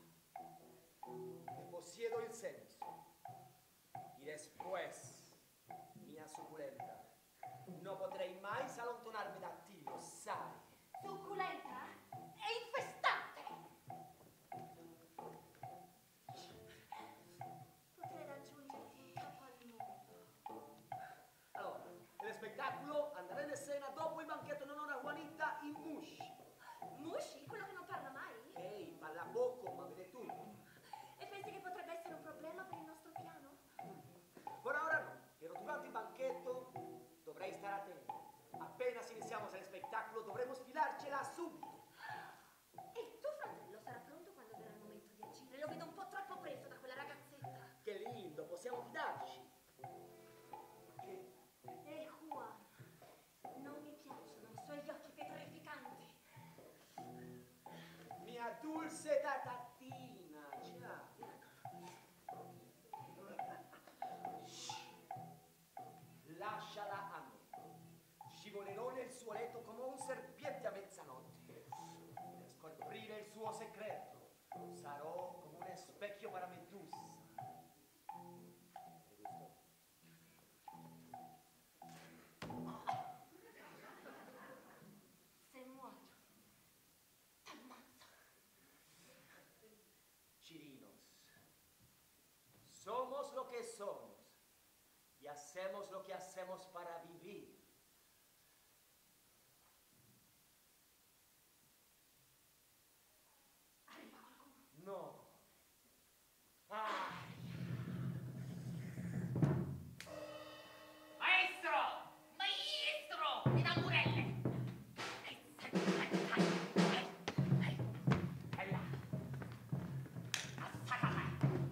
Ne possiedo il senso. Y después, mia succulenta, non potrei mai allontanarmi da te, lo sai.
Succulenta e infestante! Potrei raggiungerti in capo al mondo.
Allora, lo spettacolo andrà in scena dopo il banchetto in onore a Juanita in Mushi.
Mushi? Quello che non parla mai?
Ehi, parla poco, ma vede tutto.
E pensi che potrebbe essere un problema per il nostro piano?
Per ora no, però durante il banchetto dovrei stare attento. Appena si iniziamo lo spettacolo dovremo sfilarcela subito.
E tuo fratello sarà pronto quando verrà il momento di agire? Lo vedo un po' troppo preso da quella ragazzetta.
Che lindo, possiamo fidarci. Che?
E Juan, non mi piacciono i suoi occhi petrificanti.
Mia dulce da
patatina, ciao. Lasciala a me. Scivolerò nel suo letto come un serpiente a mezzanotte. Per scoprire il suo segreto, sarò come un specchio per Medusa.
Se muoio, t'ammazzo.
Chirinos, somos lo que somos y hacemos lo que hacemos para vivir.
Arriva qualcuno.
No. Ah.
Maestro! Mi dà burelle! È là! Attaccala!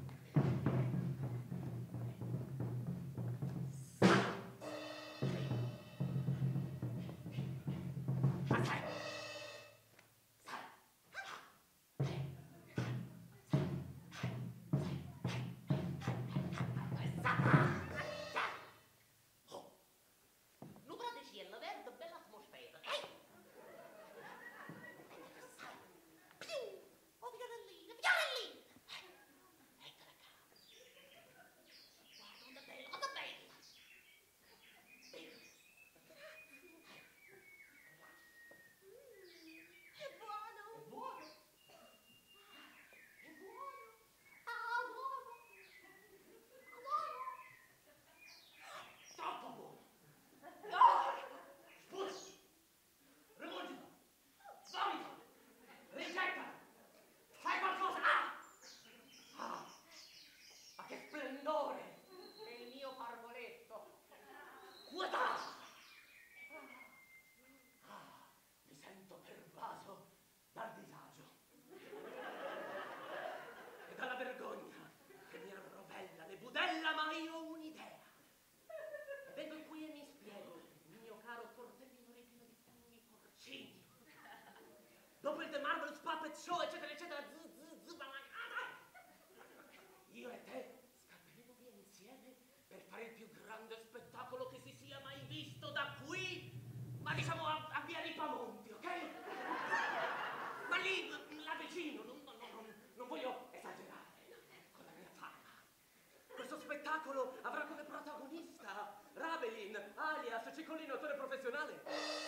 Dopo il The Marvelous Puppet Show, eccetera, eccetera, io e te scapperemo via insieme per fare il più grande spettacolo che si sia mai visto da qui, ma diciamo a via Ripamonti, ok? Ma lì, là vicino, non voglio esagerare con la mia fama. Questo spettacolo avrà come protagonista Rabelin, alias Ciccolino, attore professionale,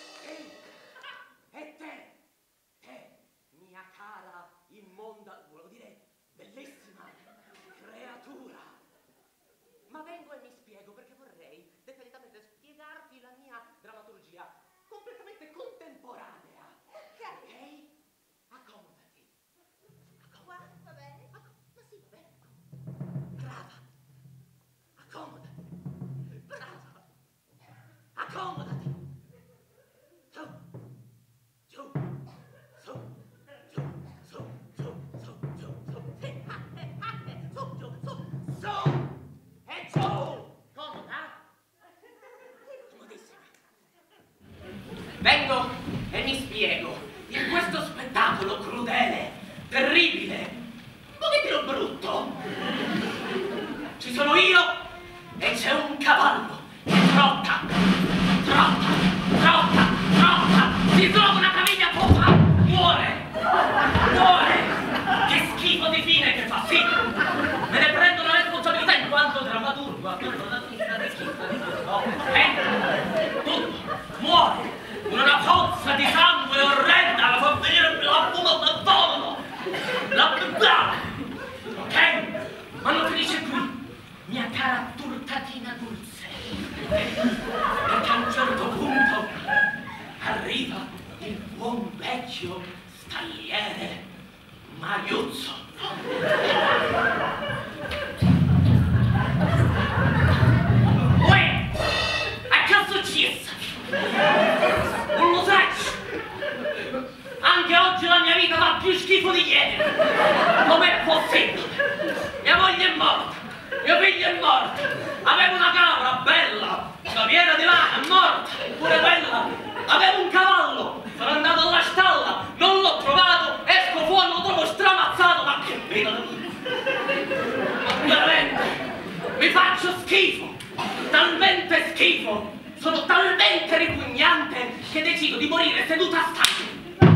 e te, mia cara, immonda, volevo dire, bellissima creatura. Ma vengo e mi spiego perché vorrei dettagliatamente spiegarti la mia drammaturgia completamente contemporanea. Ok? Accomodati.
Qua, va bene?
Ma sì, va bene. Brava. Accomodati. Brava. Accomodati. Vengo e mi spiego. In questo spettacolo crudele, terribile, un pochettino brutto, ci sono io e c'è un cavallo che trotta, si trova una caviglia fofa, muore, che schifo di fine che fa, sì, me ne prendo la responsabilità in quanto drammaturgo, a quello da schifo di tutto, tutto, muore. Una pozza di sangue orrenda la fa venire la vomito, ok? Ma non finisce qui, mia cara turtatina dulce, perché a un certo punto arriva il buon vecchio stagliere Mariuzzo. Uè, a che successo? Non lo sai? Anche oggi la mia vita fa più schifo di ieri. Com'è possibile? Mia moglie è morta, mio figlio è morto. Avevo una capra bella, scaviera di lana, è morta, pure quella. Avevo un cavallo, sono andato alla stalla, non l'ho trovato, esco fuori, lo trovo stramazzato Veramente, mi faccio schifo, talmente schifo, sono talmente ripugnante che decido di morire seduta a stagno.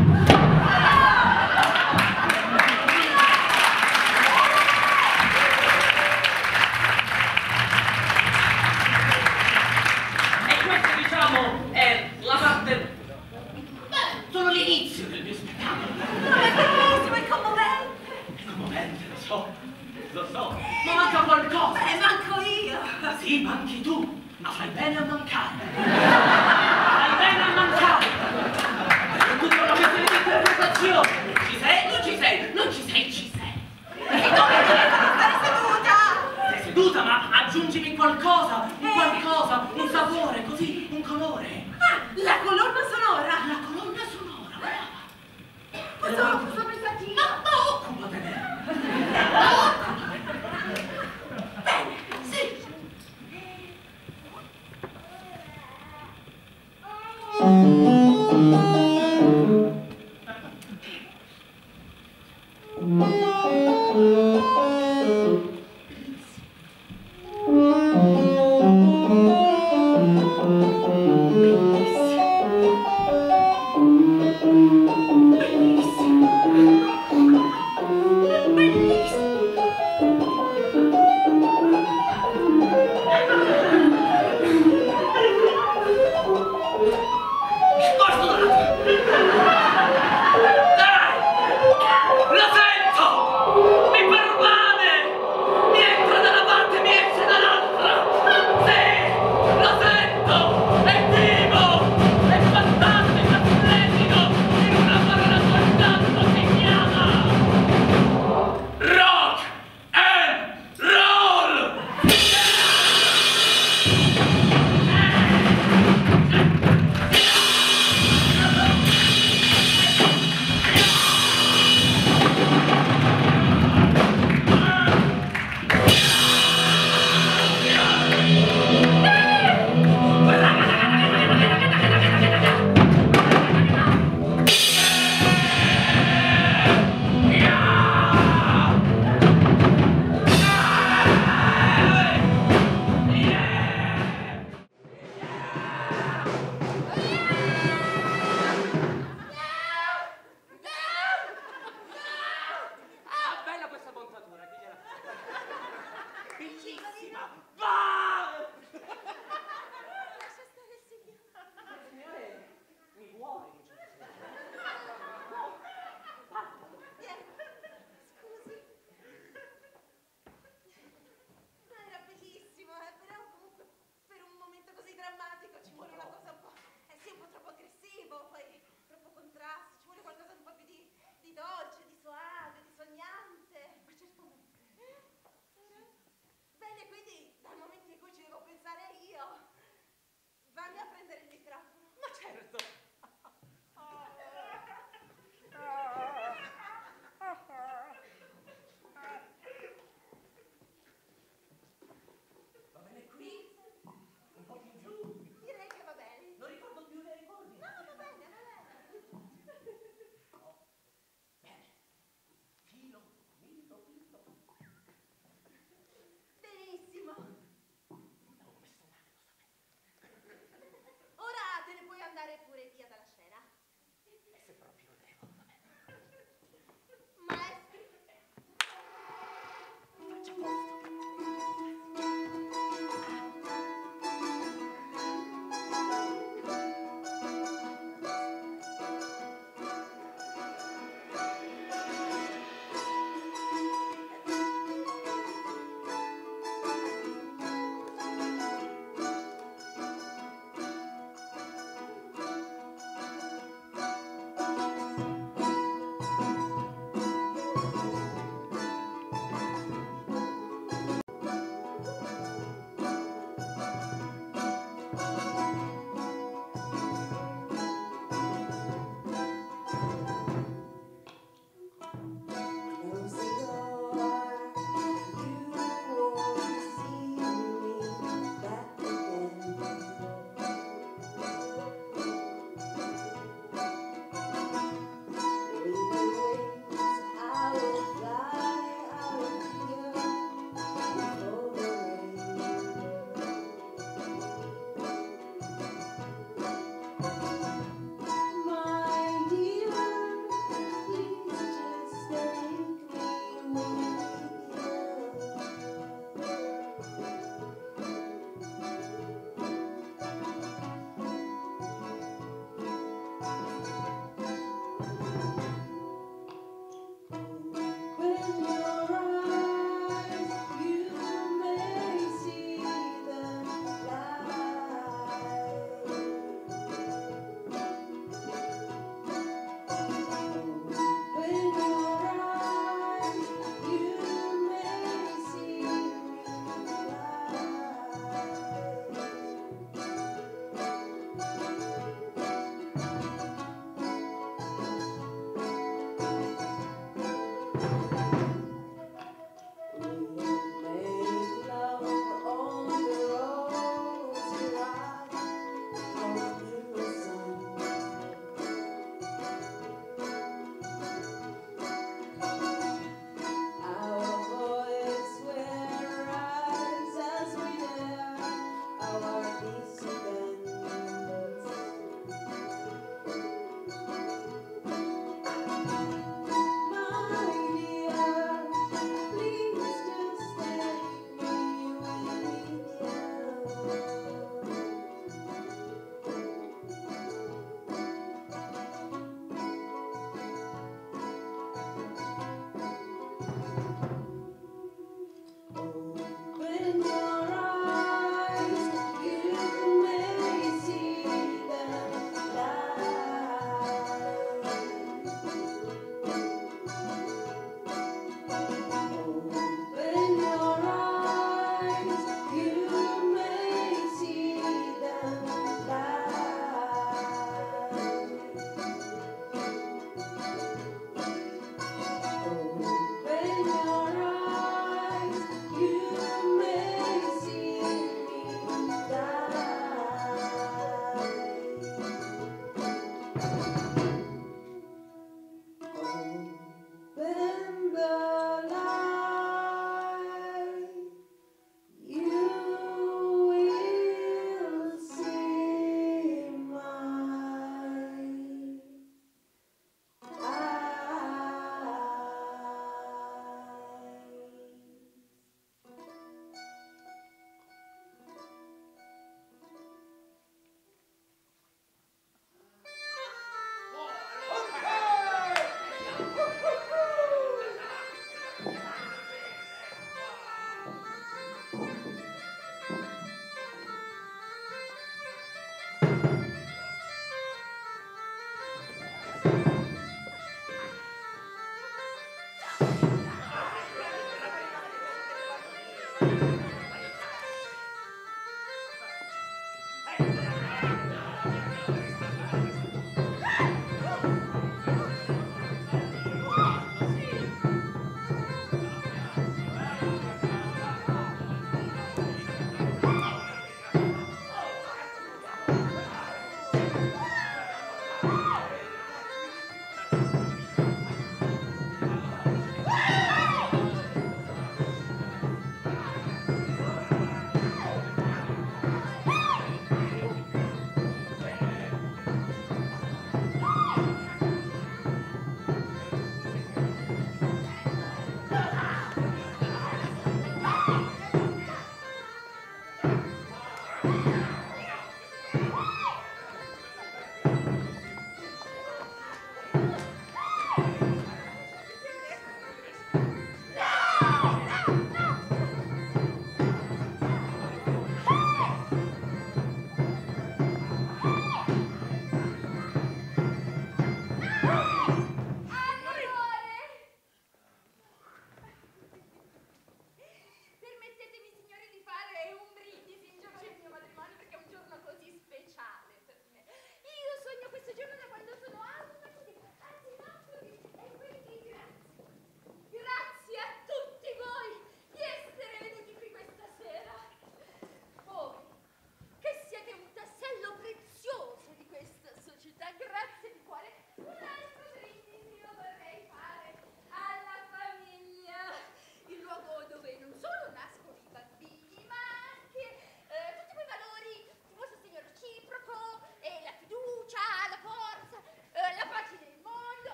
E questa, diciamo, è la parte... solo l'inizio del mio spettacolo.
Ma è bellissimo, è commovente.
È commovente, lo so, ma manca qualcosa.
Manco io.
Sì, manchi tu, ma fai bene a mancare. Fai bene a mancare. È tutta una questione di interpretazione. Ci sei? Non ci sei? Non ci sei? Ci sei.
E come stai seduta?
Sei seduta, ma aggiungimi qualcosa, un sapore, così, un colore.
Ah, la colonna sonora.
La colonna sonora, brava.
Cosa pensati?
Ma occupatene.
Bene, sì.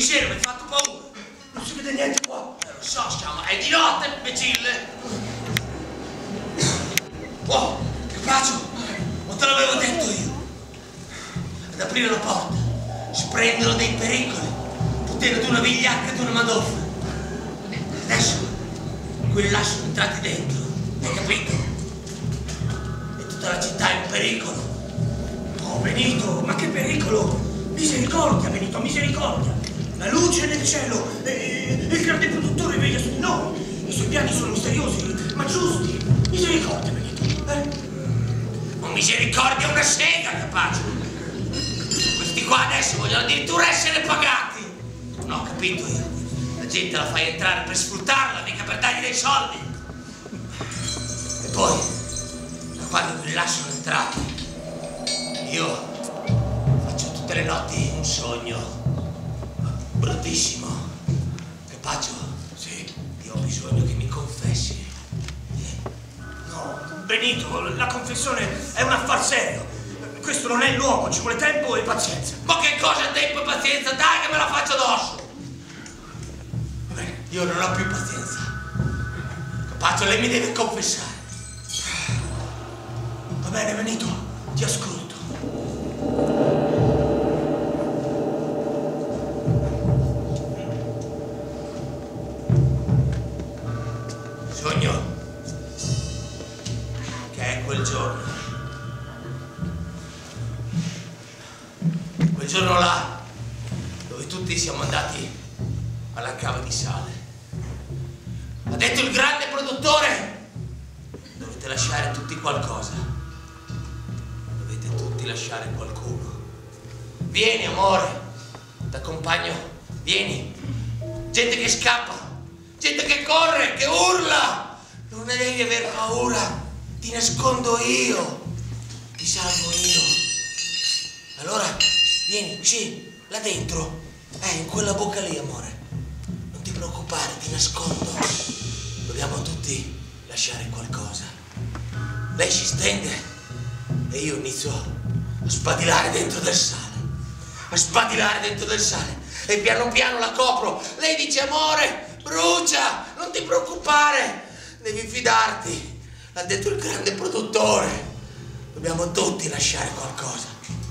miseria, mi hai fatto paura.
Non si vede niente qua.
Lo so, stiamo, è di notte, imbecille. Oh, capace, non te l'avevo detto io. Ad aprire la porta si prendono dei pericoli, potendo una vigliacca e una madoffa. Adesso quelli là sono entrati dentro, hai capito? E tutta la città è in pericolo.
Oh, Benito, ma che pericolo! Misericordia, Benito, misericordia! La luce nel cielo e il grande produttore veglia su di noi. I suoi piani sono misteriosi, ma giusti. Misericordia, Benito.
Ma misericordia è una sega, capace. Questi qua adesso vogliono addirittura essere pagati. No, ho capito io. La gente la fai entrare per sfruttarla, mica per dargli dei soldi. E poi, da quando quelli là sono entrati, io faccio tutte le notti un sogno bruttissimo. Capace? Sì. Io ho bisogno che mi confessi.
No, Benito, la confessione è un affar serio. Questo non è l'uomo, ci vuole tempo e pazienza.
Ma che cosa tempo e pazienza? Dai che me la faccio addosso! Io non ho più pazienza. Capace, lei mi deve confessare.
Va bene, Benito, ti ascolto.
Sogno che è quel giorno. Quel giorno là, dove tutti siamo andati alla cava di sale. Ha detto il grande produttore: dovete lasciare tutti qualcosa. Dovete tutti lasciare qualcuno. Vieni, amore, t'accompagno, vieni. Gente che scappa, gente che corre, che urla. Non ne devi aver paura, ti nascondo io, ti salvo io. Allora, vieni, sì, là dentro, in quella bocca lì, amore. Non ti preoccupare, ti nascondo. Dobbiamo tutti lasciare qualcosa. Lei si stende e io inizio a spadilare dentro del sale. A spadilare dentro del sale. E piano piano la copro. Lei dice: amore, brucia, non ti preoccupare, devi fidarti. L'ha detto il grande produttore. Dobbiamo tutti lasciare qualcosa.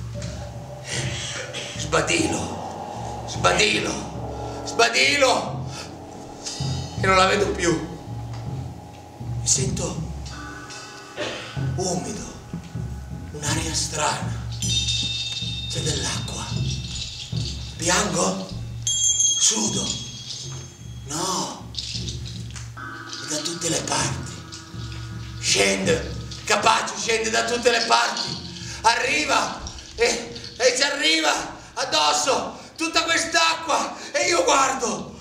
Sbadilo, sbadilo, sbadilo. E non la vedo più. Mi sento umido, un'aria strana, c'è dell'acqua. Piango? Sudo? No, è da tutte le parti. Scende, Capace, scende da tutte le parti. Arriva e ci arriva addosso tutta quest'acqua e io guardo.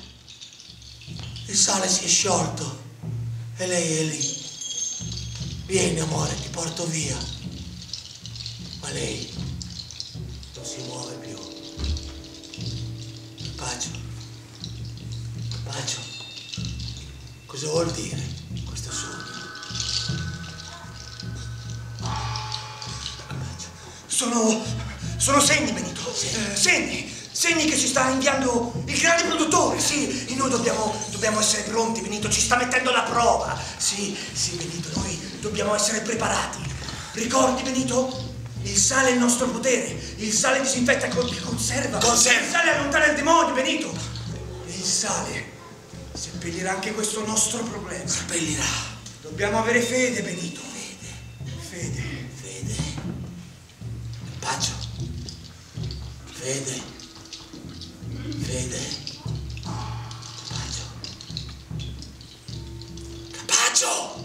Il sale si è sciolto. E lei è lì. Vieni, amore, ti porto via. Ma lei non si muove più. Capace, Capace, cosa vuol dire questo sogno?
Capace. Sono segni, Benito. Segni che ci sta inviando il grande produttore, sì, e noi dobbiamo essere pronti, Benito, ci sta mettendo alla prova. Sì, Benito, noi dobbiamo essere preparati. Ricordi, Benito? Il sale è il nostro potere, il sale disinfetta, conserva. Il sale allontana il demonio, Benito. E il sale seppellirà anche questo nostro problema.
Seppellirà.
Dobbiamo avere fede, Benito. Fede.
Capace. Fede. Capace.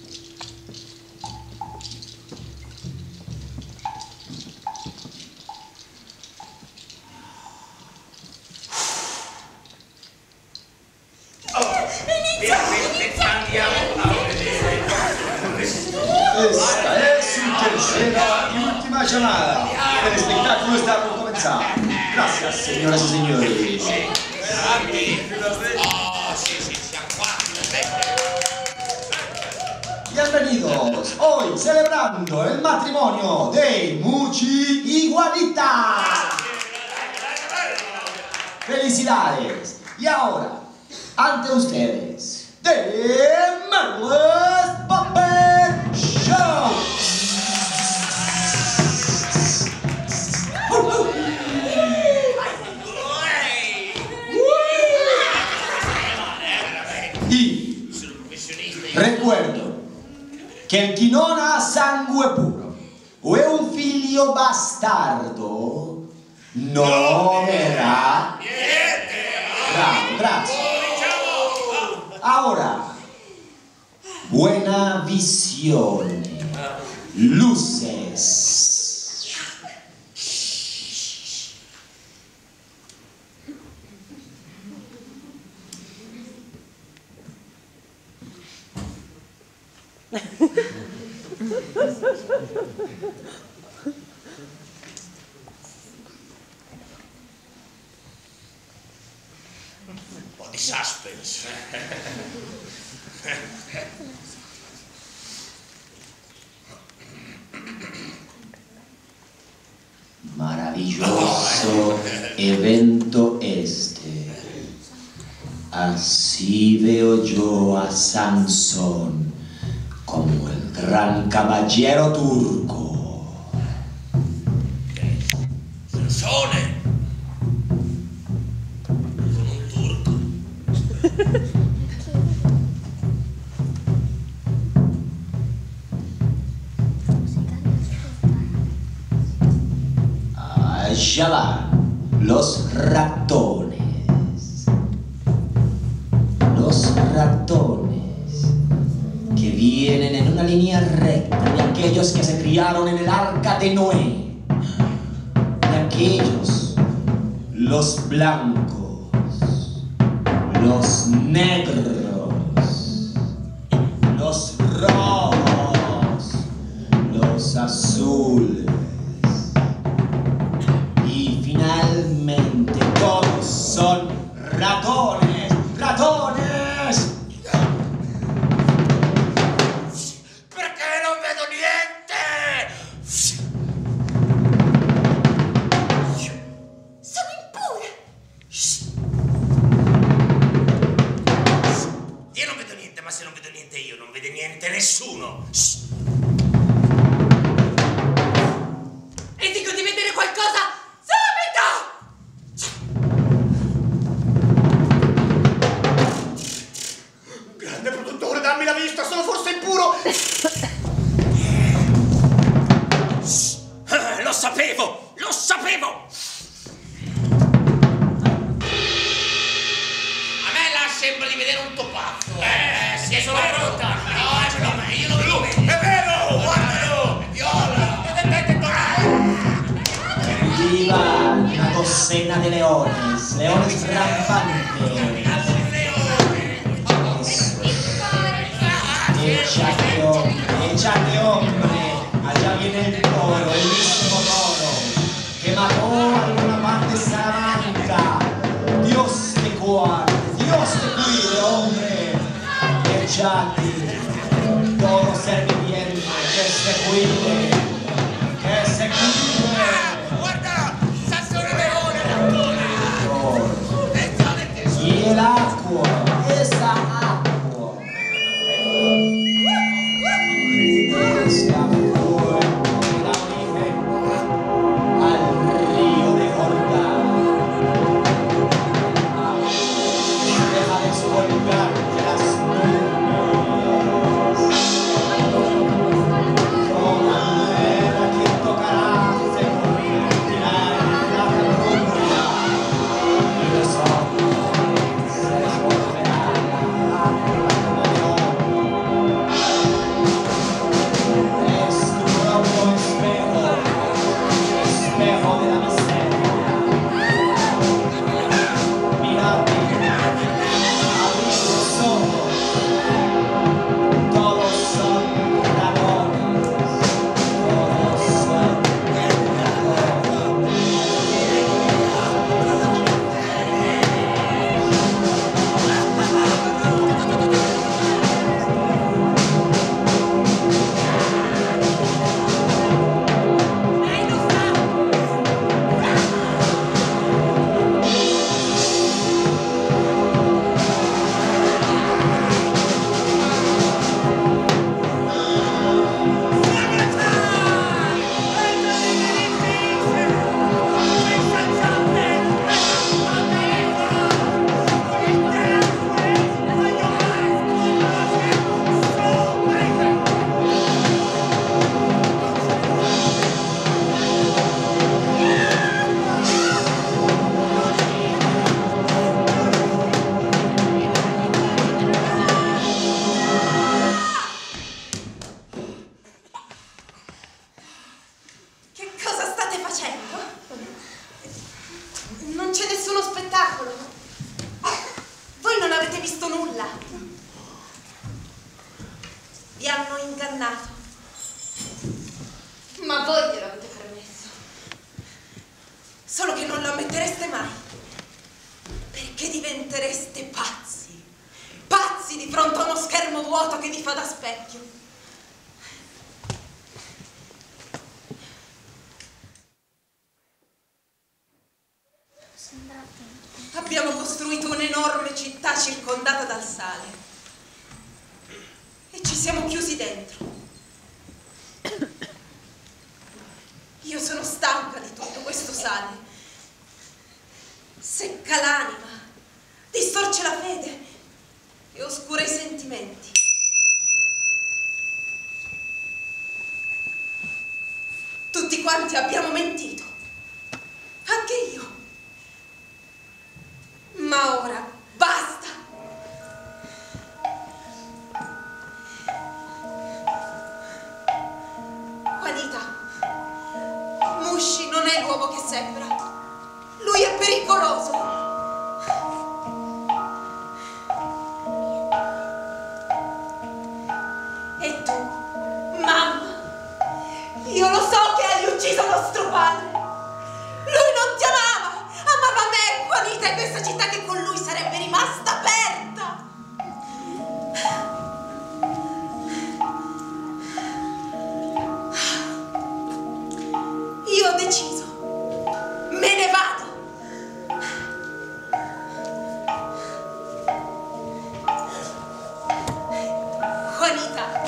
Questa è tercera y ultima llamada. El espectáculo está por comenzar. Gracias, señoras y señores. Bienvenidos, hoy celebrando el matrimonio de Muchi y Juanita. felicidades. Y ahora, ante ustedes, The Marvelous Puppet Show. Y recuerdo che chi non ha sangue puro o è un figlio bastardo non verrà niente. Bravo, grazie. Ahora, buena visione, luces.
Un po' di suspense.
Maravilloso evento este. Así veo yo a Sansón como el gran caballero turco.
Sansone! Sono un turco.
Allá van los ratones. Los ratones que vienen en una línea recta de aquellos que se criaron en el arca de Noé. De aquellos, los blancos, los negros, los rojos, los azules. Y finalmente todos son ratones, ratones.
Perché non vedo niente?
Sono impura!
Io non vedo niente, ma se non vedo niente io, non vede niente nessuno.
E dico di vedere qualcosa subito!
Grande produttore, dammi la vista, sono forse impuro!
Lo sapevo! Lo sapevo! A me là sembra di vedere un topazzo. Si è solo brutta. No, io lo vedo. È vero! Guardalo! È viola!
Viva una docena de leones, leones rampantes. Échate hombre, allá viene el toro, el mismo toro que mató a una parte de Salamanca. Dios te guarde, Dios te cuide, hombre. Échate, toro serviente, que se cuide, que se cuide.
Guarda! Sansone leone!
Y el agua, esa agua. Esa fuente da origen al río de Jordán. Deja de descolgarte las nubes. Toma
hanno ingannato. Ma voi gliel'avete permesso. Solo che non lo ammettereste mai. Perché diventereste pazzi. Pazzi di fronte a uno schermo vuoto che vi fa da specchio. Abbiamo costruito un'enorme città circondata dal sale e ci siamo chiusi dentro. Io sono stanca di tutto questo sale. Secca l'anima, distorce la fede e oscura i sentimenti. Tutti quanti abbiamo mentito, anche io. Ma ora basta! Juanita, Mushi non è l'uomo che sembra. Lui è pericoloso. E tu, mamma, io lo so che hai ucciso nostro padre. Lui non ti amava, amava me, Juanita, e questa città che con lui sarebbe rimasta aperta. Io ho deciso, me ne vado. Juanita.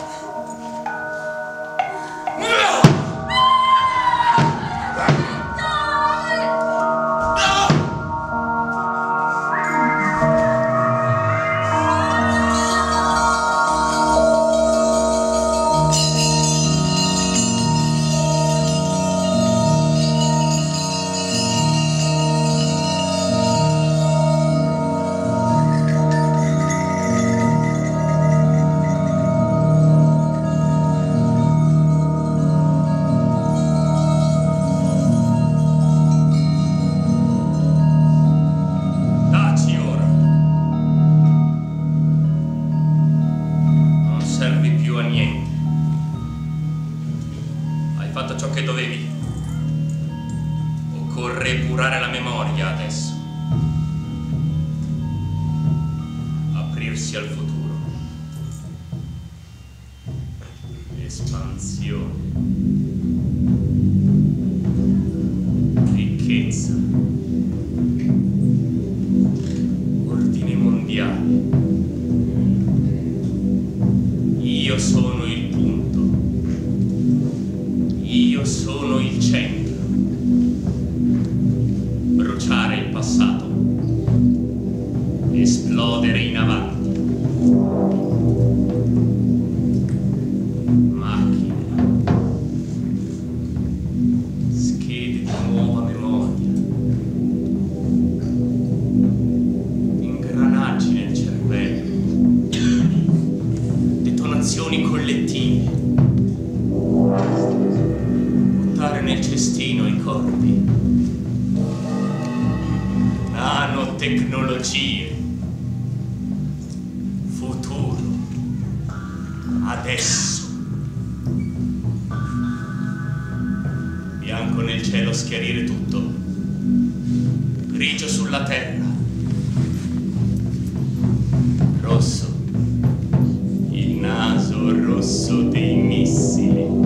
Nanotecnologie. Futuro. Adesso. Bianco nel cielo schiarire tutto. Grigio sulla terra. Rosso. Il naso rosso dei missili.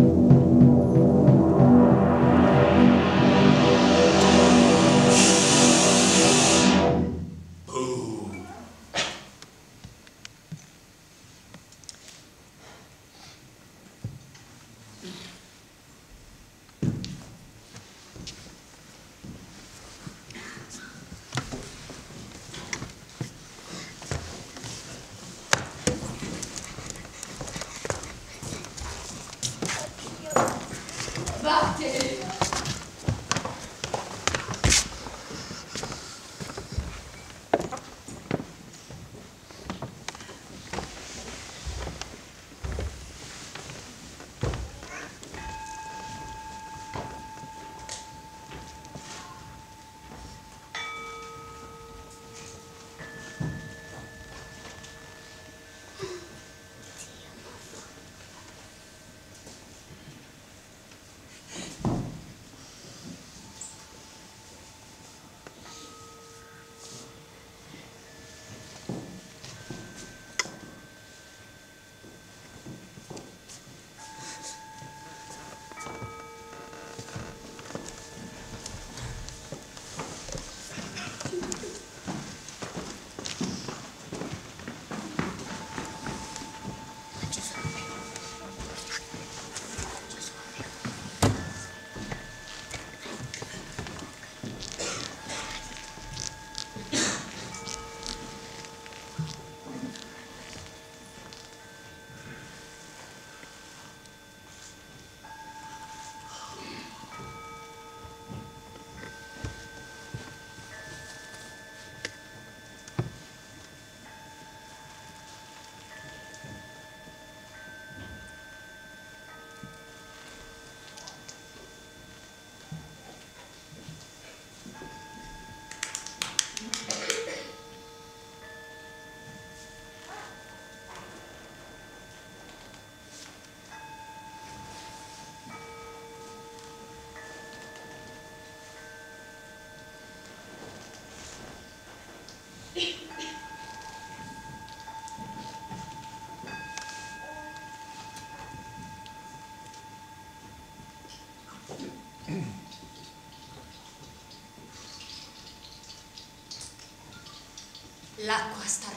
L'acqua sta